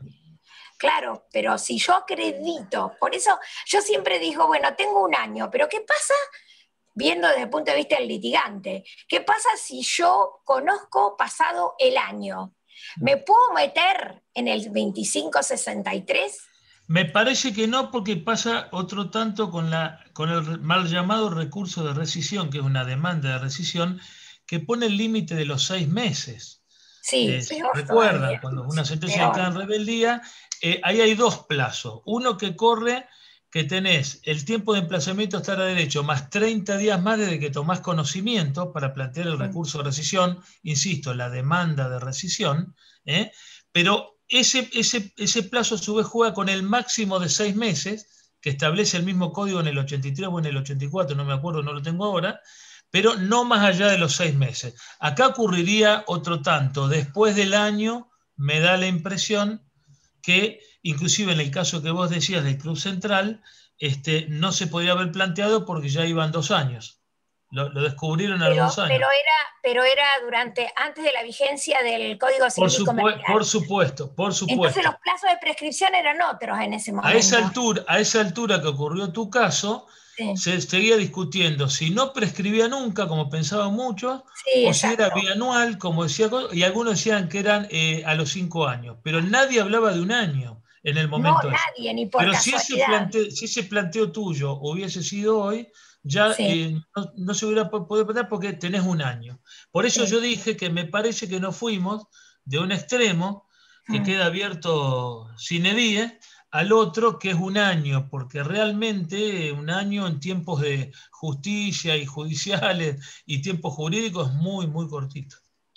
Claro, pero si yo acredito, por eso yo siempre digo, bueno, tengo un año, pero ¿qué pasa? Viendo desde el punto de vista del litigante, ¿qué pasa si yo conozco pasado el año? ¿Me puedo meter en el veinticinco sesenta y tres? Me parece que no, porque pasa otro tanto con, la, con el mal llamado recurso de rescisión, que es una demanda de rescisión, que pone el límite de los seis meses. Sí, eh, recuerdan, cuando una sentencia de en rebeldía, eh, ahí hay dos plazos. Uno que corre, que tenés el tiempo de emplazamiento estar a derecho, más treinta días más desde que tomás conocimiento para plantear el recurso de rescisión, insisto, la demanda de rescisión, ¿eh? pero ese, ese, ese plazo a su vez juega con el máximo de seis meses, que establece el mismo código en el ochenta y tres o en el ochenta y cuatro, no me acuerdo, no lo tengo ahora, pero no más allá de los seis meses. Acá ocurriría otro tanto, después del año me da la impresión que inclusive en el caso que vos decías del Club Central, este, no se podría haber planteado porque ya iban dos años. Lo, lo descubrieron a los dos años. Pero era, pero era durante, antes de la vigencia del Código Civil por, supu por supuesto, por supuesto. Entonces los plazos de prescripción eran otros en ese momento. A esa altura, a esa altura que ocurrió tu caso, sí. se seguía discutiendo si no prescribía nunca, como pensaban muchos, sí, o exacto. si era bianual, como decía, y algunos decían que eran eh, a los cinco años, pero nadie hablaba de un año en el momento. No, nadie, ni por Pero casualidad. si ese, planteo, si ese planteo tuyo hubiese sido hoy, ya sí. eh, no, no se hubiera podido plantear porque tenés un año. Por eso sí. yo dije que me parece que no fuimos de un extremo que mm. queda abierto sine die, al otro que es un año, porque realmente un año en tiempos de justicia y judiciales y tiempos jurídicos es muy, muy cortito.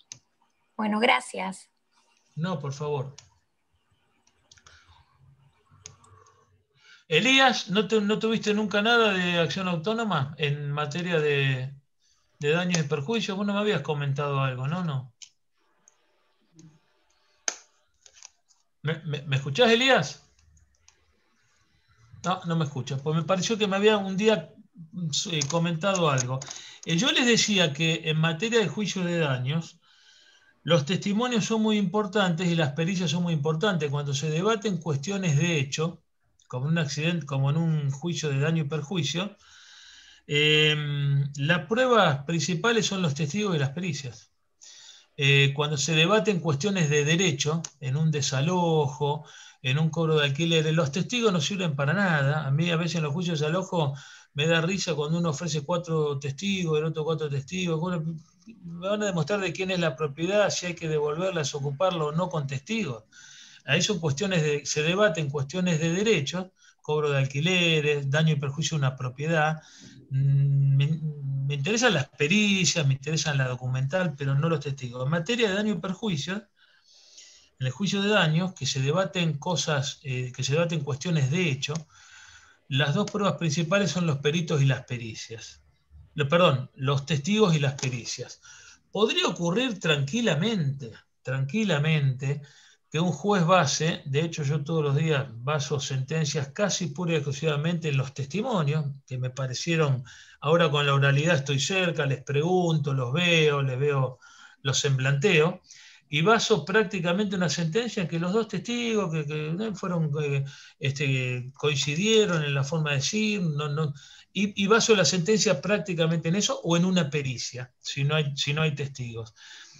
Bueno, gracias. No, por favor. Elías, ¿no, te, ¿no tuviste nunca nada de acción autónoma en materia de, de daños y perjuicios? Vos no me habías comentado algo, ¿no? no. ¿Me, me, ¿me escuchás, Elías? No, no me escuchas. Pues me pareció que me había un día eh, comentado algo. Eh, yo les decía que en materia de juicio de daños, los testimonios son muy importantes y las pericias son muy importantes. Cuando se debaten cuestiones de hecho, como en un accidente, como en un juicio de daño y perjuicio, eh, las pruebas principales son los testigos y las pericias. Eh, cuando se debaten cuestiones de derecho, en un desalojo, en un cobro de alquiler, los testigos no sirven para nada. A mí a veces en los juicios de desalojo me da risa cuando uno ofrece cuatro testigos, el otro cuatro testigos. Bueno, me van a demostrar de quién es la propiedad, si hay que devolverla, ocuparla o no con testigos. Ahí son cuestiones de, se debaten cuestiones de derechos, cobro de alquileres, daño y perjuicio de una propiedad. Me, me interesan las pericias, me interesan la documental, pero no los testigos. En materia de daño y perjuicio, en el juicio de daños, que se debaten cosas, eh, que se debaten cuestiones de hecho, las dos pruebas principales son los peritos y las pericias. Lo, perdón, los testigos y las pericias. Podría ocurrir tranquilamente, tranquilamente, que un juez base, de hecho yo todos los días baso sentencias casi pura y exclusivamente en los testimonios, que me parecieron, ahora con la oralidad estoy cerca, les pregunto, los veo, les veo, los semblanteo, y baso prácticamente una sentencia en que los dos testigos que, que fueron, que, este, coincidieron en la forma de decir, no, no, y, y baso la sentencia prácticamente en eso o en una pericia, si no hay, si no hay testigos.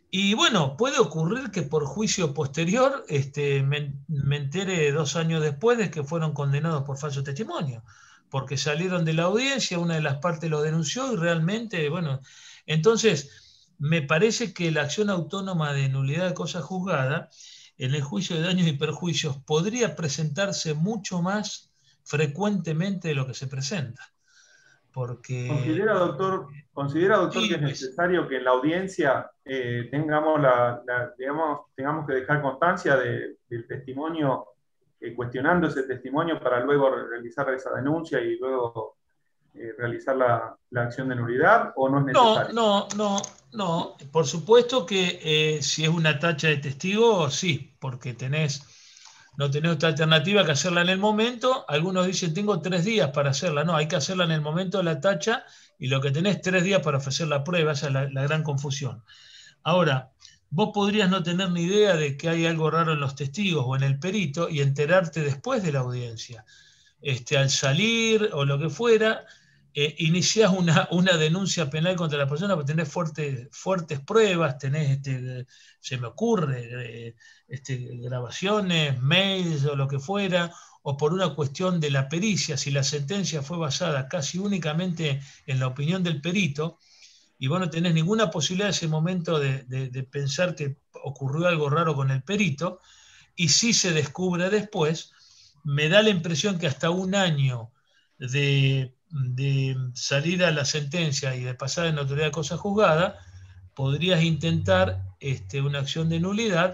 Y bueno, puede ocurrir que por juicio posterior este, me, me entere dos años después de que fueron condenados por falso testimonio, porque salieron de la audiencia, una de las partes lo denunció y realmente, bueno, entonces me parece que la acción autónoma de nulidad de cosa juzgada en el juicio de daños y perjuicios podría presentarse mucho más frecuentemente de lo que se presenta. Porque... ¿Considera, doctor, considera, doctor sí, que es pues, necesario que en la audiencia eh, tengamos, la, la, digamos, tengamos que dejar constancia de, del testimonio, eh, cuestionando ese testimonio para luego realizar esa denuncia y luego eh, realizar la, la acción de nulidad, o no es necesario? No, no, no, no. Por supuesto que eh, si es una tacha de testigo, sí, porque tenés, no tenés otra alternativa que hacerla en el momento. Algunos dicen, tengo tres días para hacerla. No, hay que hacerla en el momento de la tacha y lo que tenés tres días para ofrecer la prueba, esa es la, la gran confusión. Ahora, vos podrías no tener ni idea de que hay algo raro en los testigos o en el perito y enterarte después de la audiencia. Este, al salir o lo que fuera, eh, iniciás una, una denuncia penal contra la persona porque tenés fuerte, fuertes pruebas, tenés, este, se me ocurre, eh, este, grabaciones, mails o lo que fuera, o por una cuestión de la pericia, si la sentencia fue basada casi únicamente en la opinión del perito, y vos no tenés ninguna posibilidad en ese momento de, de, de pensar que ocurrió algo raro con el perito, y si se descubre después, me da la impresión que hasta un año de, de salir a la sentencia y de pasar en autoridad de cosa juzgada, podrías intentar este, una acción de nulidad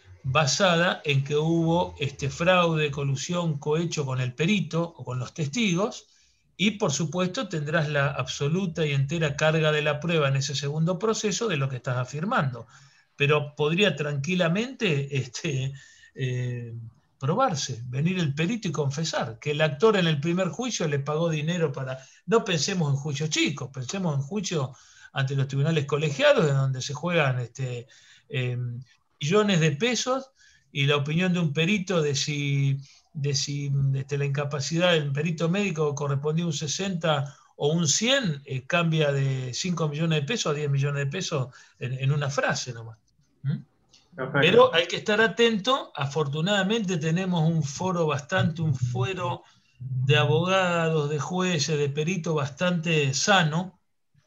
basada en que hubo este, fraude, colusión, cohecho con el perito o con los testigos, y por supuesto tendrás la absoluta y entera carga de la prueba en ese segundo proceso de lo que estás afirmando. Pero podría tranquilamente este, eh, probarse, venir el perito y confesar que el actor en el primer juicio le pagó dinero para... No pensemos en juicios chicos, pensemos en juicios ante los tribunales colegiados, en donde se juegan este, eh, millones de pesos, y la opinión de un perito de si, de si este, la incapacidad del perito médico correspondía a un sesenta o un cien, eh, cambia de cinco millones de pesos a diez millones de pesos en, en una frase nomás. ¿Mm? Pero hay que estar atento. Afortunadamente tenemos un foro bastante, un fuero de abogados, de jueces, de peritos bastante sano.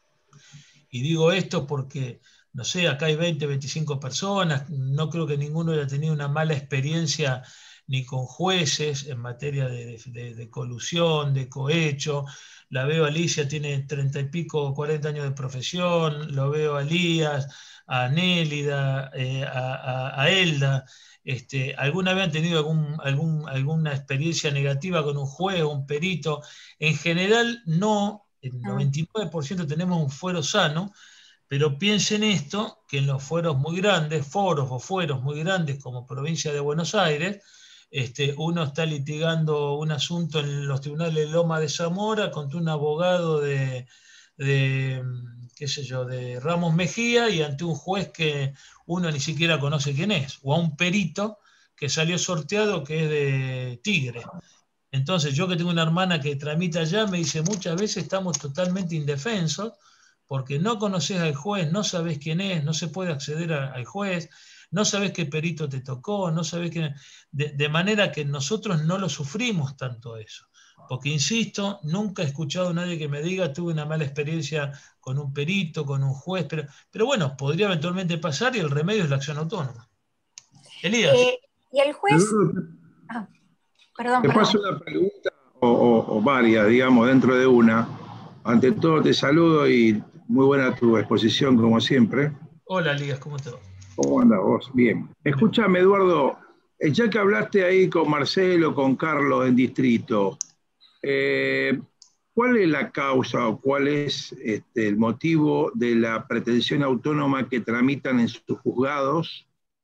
Y digo esto porque, no sé, acá hay veinte, veinticinco personas, no creo que ninguno haya tenido una mala experiencia ni con jueces en materia de, de, de colusión, de cohecho. La veo a Alicia, tiene treinta y pico, cuarenta años de profesión, lo veo a Elías, a Nélida, eh, a, a, a Elda. Este, ¿alguna vez han tenido algún, algún, alguna experiencia negativa con un juez o un perito? En general no. El noventa y nueve por ciento tenemos un fuero sano, pero piensen esto, que en los fueros muy grandes, foros o fueros muy grandes como provincia de Buenos Aires, este, uno está litigando un asunto en los tribunales de Loma de Zamora contra un abogado de, de, qué sé yo, de Ramos Mejía, y ante un juez que uno ni siquiera conoce quién es, o a un perito que salió sorteado que es de Tigre. Entonces, yo que tengo una hermana que tramita allá, me dice, muchas veces estamos totalmente indefensos porque no conoces al juez, no sabes quién es, no se puede acceder a, al juez, no sabes qué perito te tocó, no sabes quién... De, de manera que nosotros no lo sufrimos tanto eso. Porque, insisto, nunca he escuchado a nadie que me diga, tuve una mala experiencia con un perito, con un juez, pero, pero bueno, podría eventualmente pasar y el remedio es la acción autónoma. Elías. Eh, ¿Y el juez...? Ah. Perdón, te perdón. paso una pregunta o, o, o varias, digamos, dentro de una. Ante todo te saludo y muy buena tu exposición, como siempre. Hola, Elías, ¿cómo te va? ¿Cómo andas vos? Bien. Escúchame, Eduardo, ya que hablaste ahí con Marcelo, con Carlos en Distrito, eh, ¿cuál es la causa o cuál es este, el motivo de la pretensión autónoma que tramitan en sus juzgados?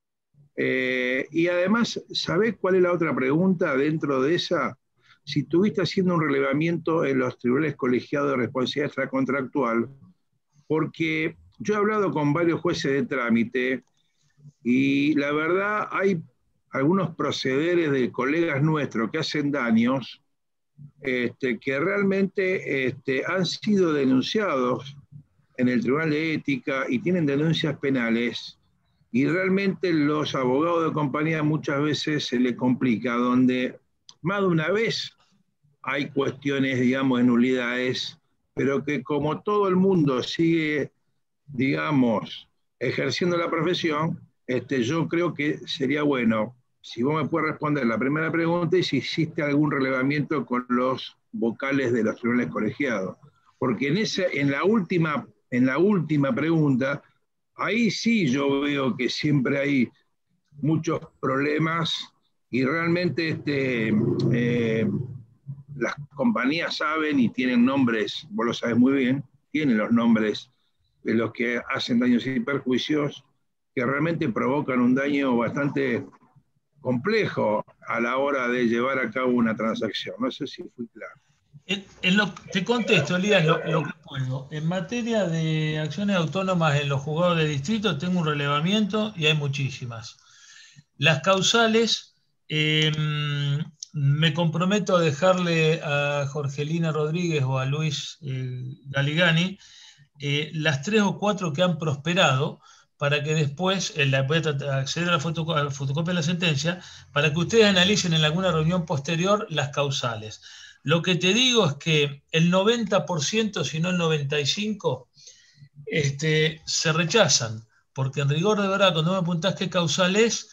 Eh, y además, ¿sabés cuál es la otra pregunta dentro de esa? Si estuviste haciendo un relevamiento en los tribunales colegiados de responsabilidad extracontractual, porque yo he hablado con varios jueces de trámite y la verdad hay algunos procederes de colegas nuestros que hacen daños este, que realmente este, han sido denunciados en el Tribunal de Ética y tienen denuncias penales y realmente los abogados de compañía muchas veces se les complica, donde más de una vez hay cuestiones, digamos, de nulidades, pero que como todo el mundo sigue, digamos, ejerciendo la profesión, este, yo creo que sería bueno, si vos me puedes responder la primera pregunta, y si hiciste algún relevamiento con los vocales de los tribunales colegiados. Porque en, esa, en, la última, en la última pregunta, ahí sí yo veo que siempre hay muchos problemas y realmente este, eh, las compañías saben y tienen nombres, vos lo sabés muy bien, tienen los nombres de los que hacen daños y perjuicios que realmente provocan un daño bastante complejo a la hora de llevar a cabo una transacción. No sé si fui claro. En, en lo, te contesto, Elías, lo, lo que puedo. En materia de acciones autónomas en los juzgados de distrito tengo un relevamiento y hay muchísimas. Las causales, eh, me comprometo a dejarle a Jorgelina Rodríguez o a Luis eh, Galigani eh, las tres o cuatro que han prosperado, para que después eh, la, voy a acceder a la, fotoco a la fotocopia de la sentencia, para que ustedes analicen en alguna reunión posterior las causales. Lo que te digo es que el noventa por ciento, si no el noventa y cinco por ciento, este, se rechazan, porque en rigor de verdad, cuando me apuntás qué causal es,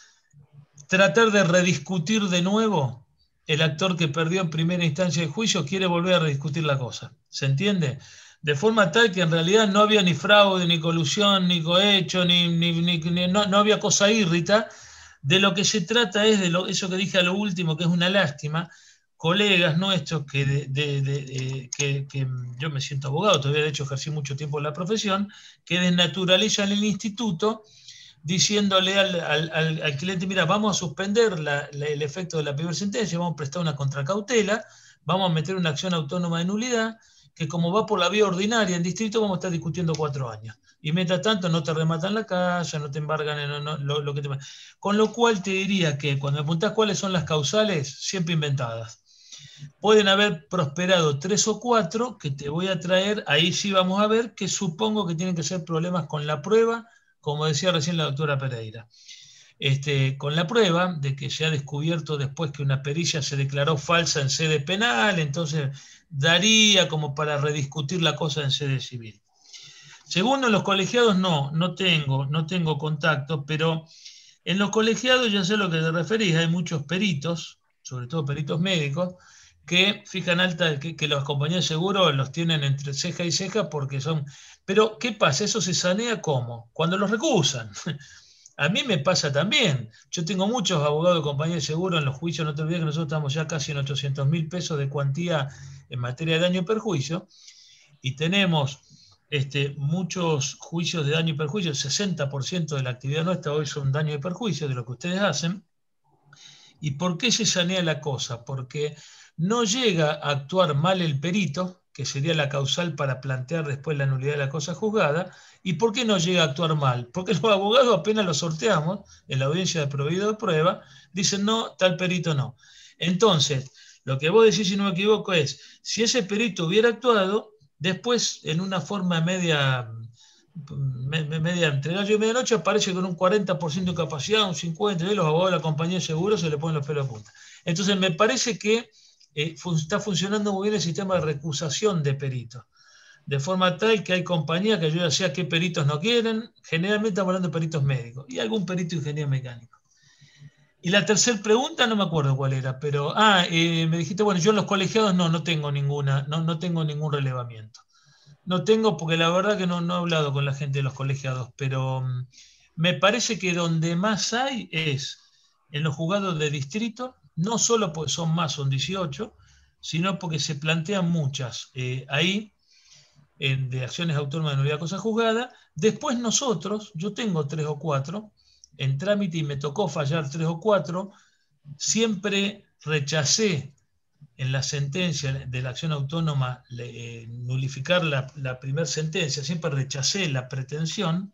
tratar de rediscutir de nuevo, el actor que perdió en primera instancia el juicio quiere volver a rediscutir la cosa. ¿Se entiende? De forma tal que en realidad no había ni fraude, ni colusión, ni cohecho, ni, ni, ni, ni no, no había cosa írrita. De lo que se trata es de lo, eso que dije a lo último, que es una lástima, colegas nuestros que, de, de, de, de, que, que yo me siento abogado, todavía de hecho ejercí mucho tiempo en la profesión, que desnaturalizan el instituto diciéndole al, al, al, al cliente, mira, vamos a suspender la, la, el efecto de la primera sentencia, vamos a prestar una contracautela, vamos a meter una acción autónoma de nulidad, que como va por la vía ordinaria en distrito vamos a estar discutiendo cuatro años. Y mientras tanto no te rematan la casa, no te embargan en no, no, lo, lo que te... Con lo cual te diría que cuando me preguntás cuáles son las causales, siempre inventadas. Pueden haber prosperado tres o cuatro que te voy a traer, ahí sí vamos a ver, que supongo que tienen que ser problemas con la prueba, como decía recién la doctora Pereira. Este, con la prueba de que se ha descubierto después que una perilla se declaró falsa en sede penal, entonces daría como para rediscutir la cosa en sede civil. Segundo, en los colegiados no, no tengo, no tengo contacto, pero en los colegiados ya sé a lo que te referís, hay muchos peritos, sobre todo peritos médicos, que fijan alta, que, que las compañías de seguro los tienen entre ceja y ceja porque son... Pero, ¿qué pasa? ¿Eso se sanea cómo? Cuando los recusan. A mí me pasa también. Yo tengo muchos abogados de compañía de seguro en los juicios. No te olvides que nosotros estamos ya casi en ochocientos mil pesos de cuantía en materia de daño y perjuicio. Y tenemos este, muchos juicios de daño y perjuicio. El sesenta por ciento de la actividad nuestra hoy son daño y perjuicio de lo que ustedes hacen. ¿Y por qué se sanea la cosa? Porque no llega a actuar mal el perito, que sería la causal para plantear después la nulidad de la cosa juzgada. ¿Y por qué no llega a actuar mal? Porque los abogados apenas los sorteamos en la audiencia de proveído de prueba, dicen no, tal perito no. Entonces, lo que vos decís, si no me equivoco, es, si ese perito hubiera actuado, después en una forma media, media entre gallo y medianoche, aparece con un cuarenta por ciento de capacidad, un cincuenta por ciento, y los abogados de la compañía de seguros se le ponen los pelos de punta. Entonces, me parece que eh, fun- está funcionando muy bien el sistema de recusación de peritos. De forma tal que hay compañías que yo ya sé a qué peritos no quieren, generalmente estamos hablando de peritos médicos, y algún perito ingeniero mecánico. Y la tercera pregunta, no me acuerdo cuál era, pero, ah, eh, me dijiste, bueno, yo en los colegiados no, no tengo ninguna, no, no tengo ningún relevamiento. No tengo, porque la verdad que no, no he hablado con la gente de los colegiados, pero um, me parece que donde más hay es en los juzgados de distrito, no solo porque son más, son dieciocho, sino porque se plantean muchas eh, ahí, de acciones autónomas de nulidad de cosa juzgada. Después nosotros, yo tengo tres o cuatro en trámite y me tocó fallar tres o cuatro, siempre rechacé en la sentencia de la acción autónoma eh, nulificar la, la primera sentencia, siempre rechacé la pretensión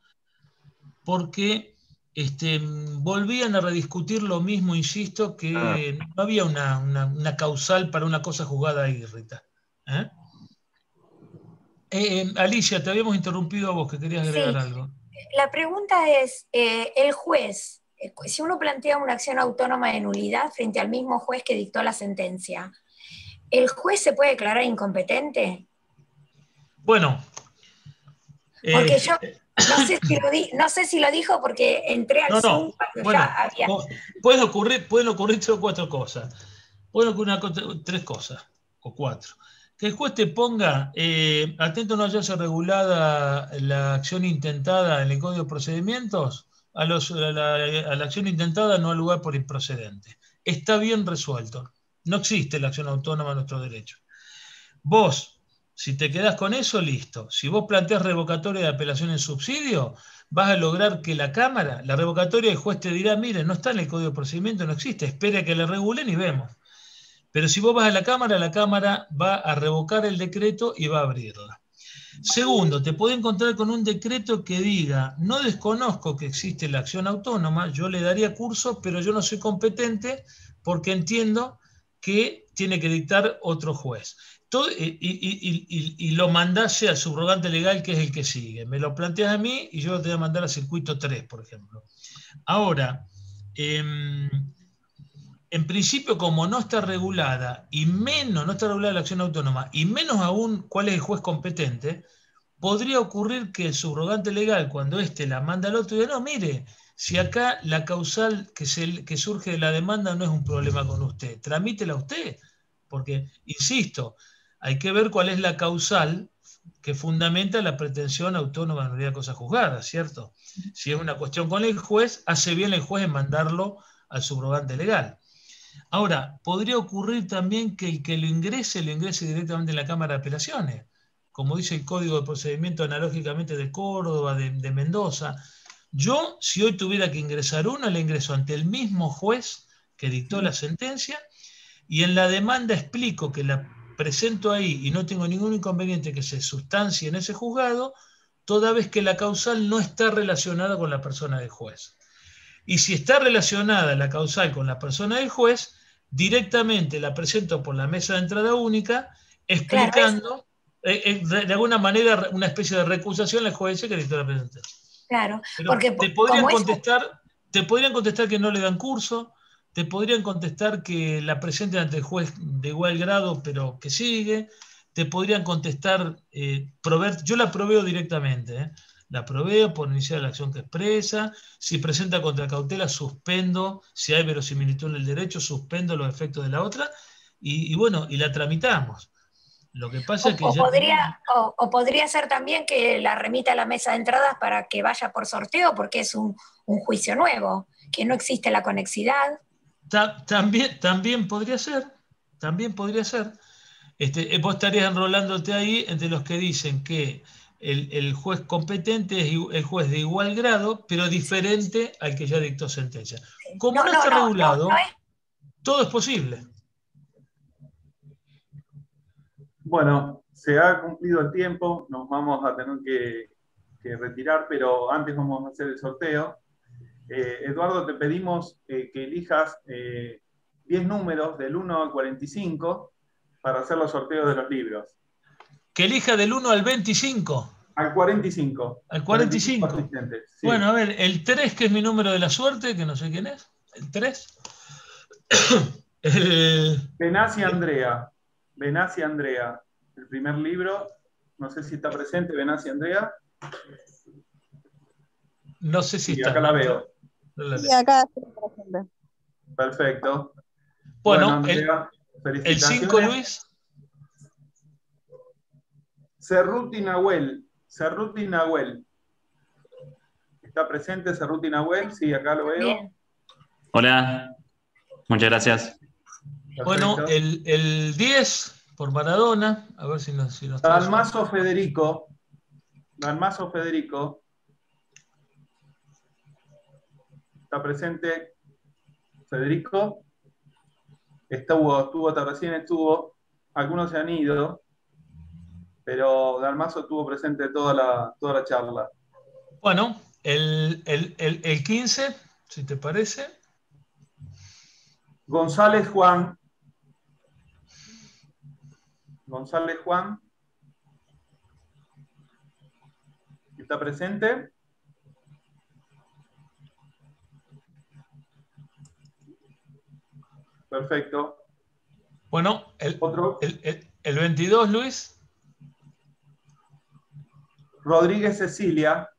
porque este, volvían a rediscutir lo mismo, insisto, que ah. no había una, una, una causal para una cosa juzgada írrita. ¿Eh? Eh, Alicia, te habíamos interrumpido a vos, que querías agregar sí. algo. La pregunta es, eh, el juez, eh, si uno plantea una acción autónoma de nulidad frente al mismo juez que dictó la sentencia, ¿el juez se puede declarar incompetente? Bueno. Porque eh, yo no sé, si lo di, no sé si lo dijo porque entré al no, Zoom no. cuando Bueno, ya había... pueden ocurrir, pueden ocurrir tres o cuatro cosas. Pueden ocurrir una, tres cosas, o cuatro. Que el juez te ponga, eh, atento a no hallarse regulada la acción intentada en el Código de Procedimientos, a, los, a, la, a la acción intentada no al lugar por improcedente. Está bien resuelto. No existe la acción autónoma en nuestro derecho. Vos, si te quedás con eso, listo. Si vos planteás revocatoria de apelación en subsidio, vas a lograr que la Cámara, la revocatoria, el juez te dirá, mire, no está en el Código de Procedimiento, no existe, espere a que le regulen y vemos. Pero si vos vas a la Cámara, la Cámara va a revocar el decreto y va a abrirla. Segundo, te puede encontrar con un decreto que diga, no desconozco que existe la acción autónoma, yo le daría curso, pero yo no soy competente porque entiendo que tiene que dictar otro juez. Todo, y, y, y, y, y lo mandase al subrogante legal, que es el que sigue. Me lo planteas a mí y yo lo te voy a mandar al circuito tres, por ejemplo. Ahora, eh, en principio, como no está regulada, y menos, no está regulada la acción autónoma, y menos aún cuál es el juez competente, podría ocurrir que el subrogante legal, cuando éste la manda al otro, diga, no, mire, si acá la causal que, se, que surge de la demanda no es un problema con usted, tramítela usted, porque, insisto, hay que ver cuál es la causal que fundamenta la pretensión autónoma de nulidad de cosa juzgada, ¿cierto? Si es una cuestión con el juez, hace bien el juez en mandarlo al subrogante legal. Ahora, podría ocurrir también que el que lo ingrese, lo ingrese directamente en la Cámara de Apelaciones, como dice el Código de Procedimiento analógicamente de Córdoba, de, de Mendoza. Yo, si hoy tuviera que ingresar uno, le ingreso ante el mismo juez que dictó la sentencia, y en la demanda explico que la presento ahí y no tengo ningún inconveniente que se sustancie en ese juzgado, toda vez que la causal no está relacionada con la persona del juez. Y si está relacionada la causal con la persona del juez, directamente la presento por la mesa de entrada única, explicando, claro, eh, de, de alguna manera, una especie de recusación al juez que dictó la presentación. Claro, pero porque te podrían como contestar, eso... te podrían contestar que no le dan curso, te podrían contestar que la presenten ante el juez de igual grado, pero que sigue, te podrían contestar, eh, proveer, yo la proveo directamente, ¿eh? La proveo por iniciar la acción que expresa, si presenta contra cautela, suspendo, si hay verosimilitud en el derecho, suspendo los efectos de la otra, y, y bueno, y la tramitamos. Lo que pasa o, es que o ya podría, tenemos... o, o podría ser también que la remita a la mesa de entradas para que vaya por sorteo, porque es un, un juicio nuevo, que no existe la conexidad. Ta, también, también podría ser, también podría ser. Este, vos estarías enrolándote ahí entre los que dicen que el, el juez competente es el juez de igual grado, pero diferente al que ya dictó sentencia. Como no, no está no, regulado, no, no es... todo es posible. Bueno, se ha cumplido el tiempo, nos vamos a tener que, que retirar, pero antes vamos a hacer el sorteo. Eh, Eduardo, te pedimos eh, que elijas eh, diez números del uno al cuarenta y cinco para hacer los sorteos de los libros. Que elija del uno al veinticinco. Al cuarenta y cinco. Al cuarenta y cinco. Sí. Bueno, a ver, el tres, que es mi número de la suerte, que no sé quién es. El tres. el... Benassi Andrea. Benassi Andrea. El primer libro. No sé si está presente Benassi Andrea. No sé si sí, está. Acá la veo. Sí, acá está presente. Perfecto. Bueno, bueno Andrea, el, el cinco, Luis. Cerruti Nahuel. Cerruti Nahuel. ¿Está presente Cerruti Nahuel? Sí, acá lo veo. Bien. Hola, muchas gracias. Perfecto. Bueno, el, el diez por Maradona, a ver si nos... Si nos Dalmaso Federico. Dalmaso Federico. ¿Está presente Federico? Estuvo, estuvo hasta recién estuvo. Algunos se han ido, pero Dalmaso estuvo presente toda la, toda la charla. Bueno, el, el, el, el quince, si te parece. González Juan. González Juan. ¿Está presente? Perfecto. Bueno, el, ¿Otro? El, el, el veintidós, Luis. Rodríguez Cecilia.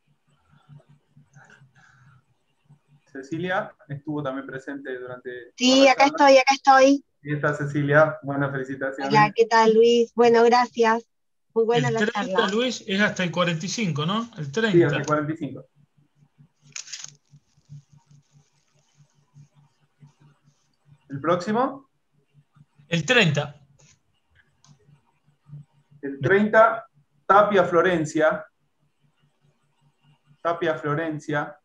Cecilia estuvo también presente durante... Sí, acá estoy, acá estoy. Y está Cecilia, buenas felicitaciones. Hola, ¿qué tal, Luis? Bueno, gracias. Muy buena el la treinta, charla. Luis, es hasta el cuarenta y cinco, ¿no? El treinta. Sí, hasta el cuarenta y cinco. ¿El próximo? El treinta. El treinta, Tapia Florencia. Tapia Florencia,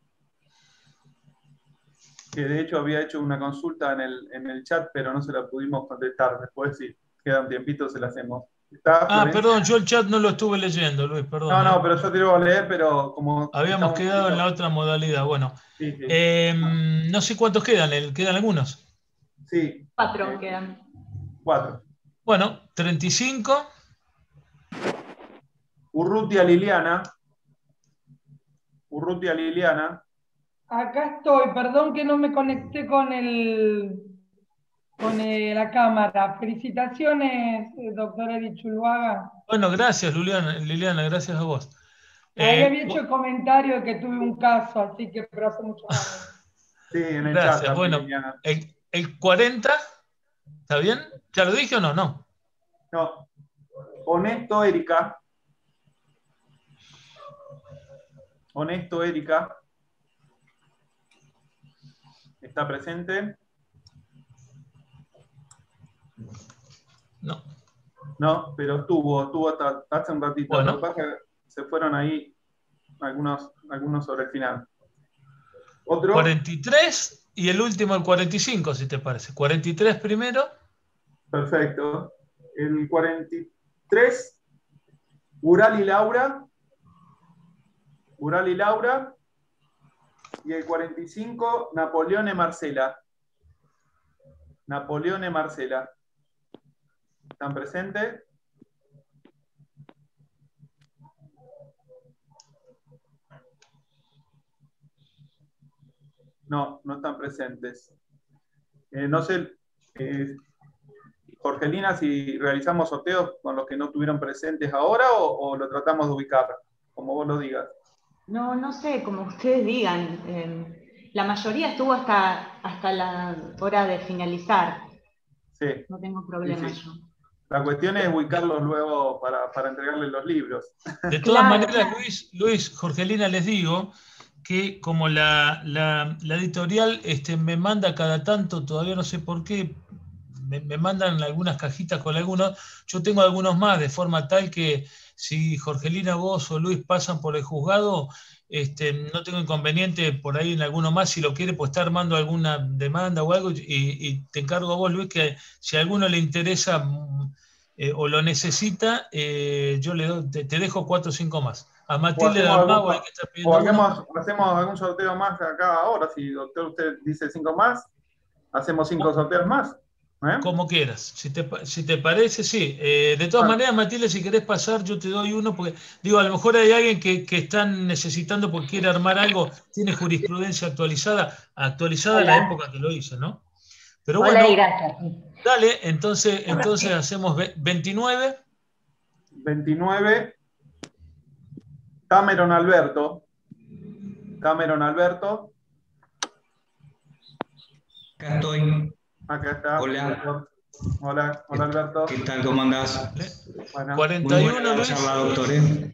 que de hecho había hecho una consulta en el, en el chat, pero no se la pudimos contestar. Después, si queda un tiempito, se la hacemos. ¿Está, ah, Florencia? Perdón, yo el chat no lo estuve leyendo, Luis, perdón. No, no, ¿eh? pero yo te lo voy a leer, pero como... Habíamos quedado viendo... en la otra modalidad, bueno. Sí, sí. Eh, no sé cuántos quedan, ¿quedan algunos? Sí. Cuatro eh, quedan. Cuatro. Bueno, treinta y cinco. Urrutia Liliana. Urrutia Liliana. Acá estoy, perdón que no me conecté con el con el, la cámara. Felicitaciones, doctora Erichuluaga. Bueno, gracias, Liliana, Liliana, gracias a vos. Ahí eh, había hecho el comentario de que tuve un caso, así que pero hace muchos años. Sí, en el gracias. chat. Bueno, el, el cuarenta, ¿está bien? ¿Ya lo dije o no? No. No. Honesto, Erika. Honesto, Erika. ¿Está presente? No. No, pero estuvo, estuvo hasta hace un ratito. Bueno. Lo que pasa es que se fueron ahí algunos, algunos sobre el final. ¿Otro? cuarenta y tres y el último el cuarenta y cinco, si te parece. cuarenta y tres primero. Perfecto. El cuarenta y tres, Ural y Laura. Ural y Laura. Y el cuarenta y cinco, Napoleone Marcela. Napoleone Marcela. ¿Están presentes? No, no están presentes. Eh, no sé, eh, Jorgelina, si realizamos sorteos con los que no estuvieron presentes ahora o, o lo tratamos de ubicar, como vos lo digas. No, no sé, como ustedes digan. Eh, la mayoría estuvo hasta, hasta la hora de finalizar. Sí. No tengo problema sí, sí. yo. La cuestión es ubicarlos luego para, para entregarles los libros. De todas claro, maneras, claro. Luis, Luis, Jorgelina, les digo que como la, la, la editorial este, me manda cada tanto, todavía no sé por qué, me, me mandan algunas cajitas con algunos, yo tengo algunos más, de forma tal que si Jorgelina, vos o Luis pasan por el juzgado, este, no tengo inconveniente por ahí en alguno más, si lo quiere, pues está armando alguna demanda o algo, y, y te encargo a vos, Luis, que si a alguno le interesa eh, o lo necesita, eh, yo le doy, te, te dejo cuatro o cinco más. A Matilde Dalmago, que está pidiendo. O hacemos, hacemos algún sorteo más acá ahora, si doctor usted dice cinco más, hacemos cinco sorteos más. ¿Eh? Como quieras, si te, si te parece, sí. Eh, de todas bueno. maneras, Matilde, si querés pasar, yo te doy uno, porque digo, a lo mejor hay alguien que, que están necesitando porque quiere armar algo, tiene jurisprudencia actualizada, actualizada en la época que lo hice, ¿no? Pero Hola, bueno, gracias. Dale, entonces, entonces hacemos veintinueve. veintinueve, Cameron Alberto. Cameron Alberto. Acá estoy. Acá está. Hola. Hola, hola Alberto. ¿Qué tal? ¿Cómo andás? Bueno. cuarenta y uno, Muy buena Luis. charla, doctor, ¿eh?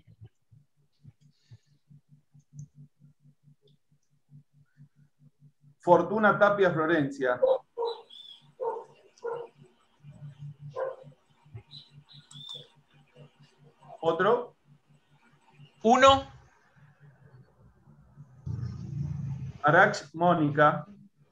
Fortuna Tapia Florencia. ¿Otro? Uno. Arax Mónica.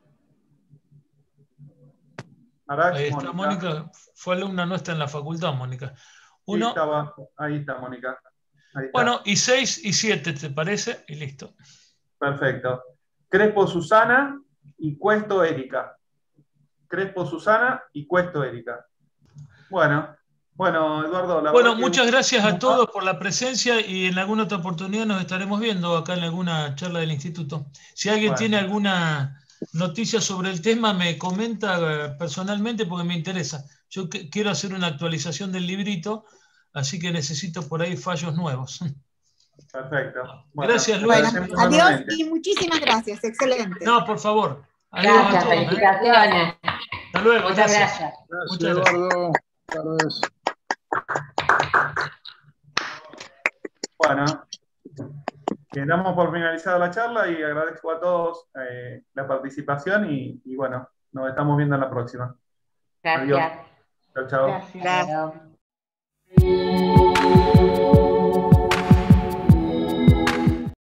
Arax Ahí está, Mónica. Mónica. Fue alumna nuestra en la facultad, Mónica. Uno. Ahí, estaba, ahí está, Mónica. Ahí está. Bueno, y seis y siete, ¿te parece? Y listo. Perfecto. Crespo Susana y Cuesto Erika. Crespo Susana y Cuesto Erika. Bueno, bueno, Eduardo. La bueno, verdad muchas que... gracias a todos por la presencia y en alguna otra oportunidad nos estaremos viendo acá en alguna charla del instituto. Si alguien bueno. tiene alguna, noticias sobre el tema, me comenta personalmente porque me interesa. Yo que, quiero hacer una actualización del librito, así que necesito por ahí fallos nuevos. Perfecto. Bueno, gracias, Luis. Bueno, adiós y muchísimas gracias. Excelente. No, por favor. Adiós gracias, todos, felicitaciones. ¿eh? Hasta luego. Muchas gracias. gracias. Gracias, Muchas gracias. Eduardo. Carlos. Bueno, eh, damos por finalizada la charla y agradezco a todos eh, la participación y, y bueno, nos estamos viendo en la próxima. Gracias. Adiós. Chao, chao. Gracias. Chao.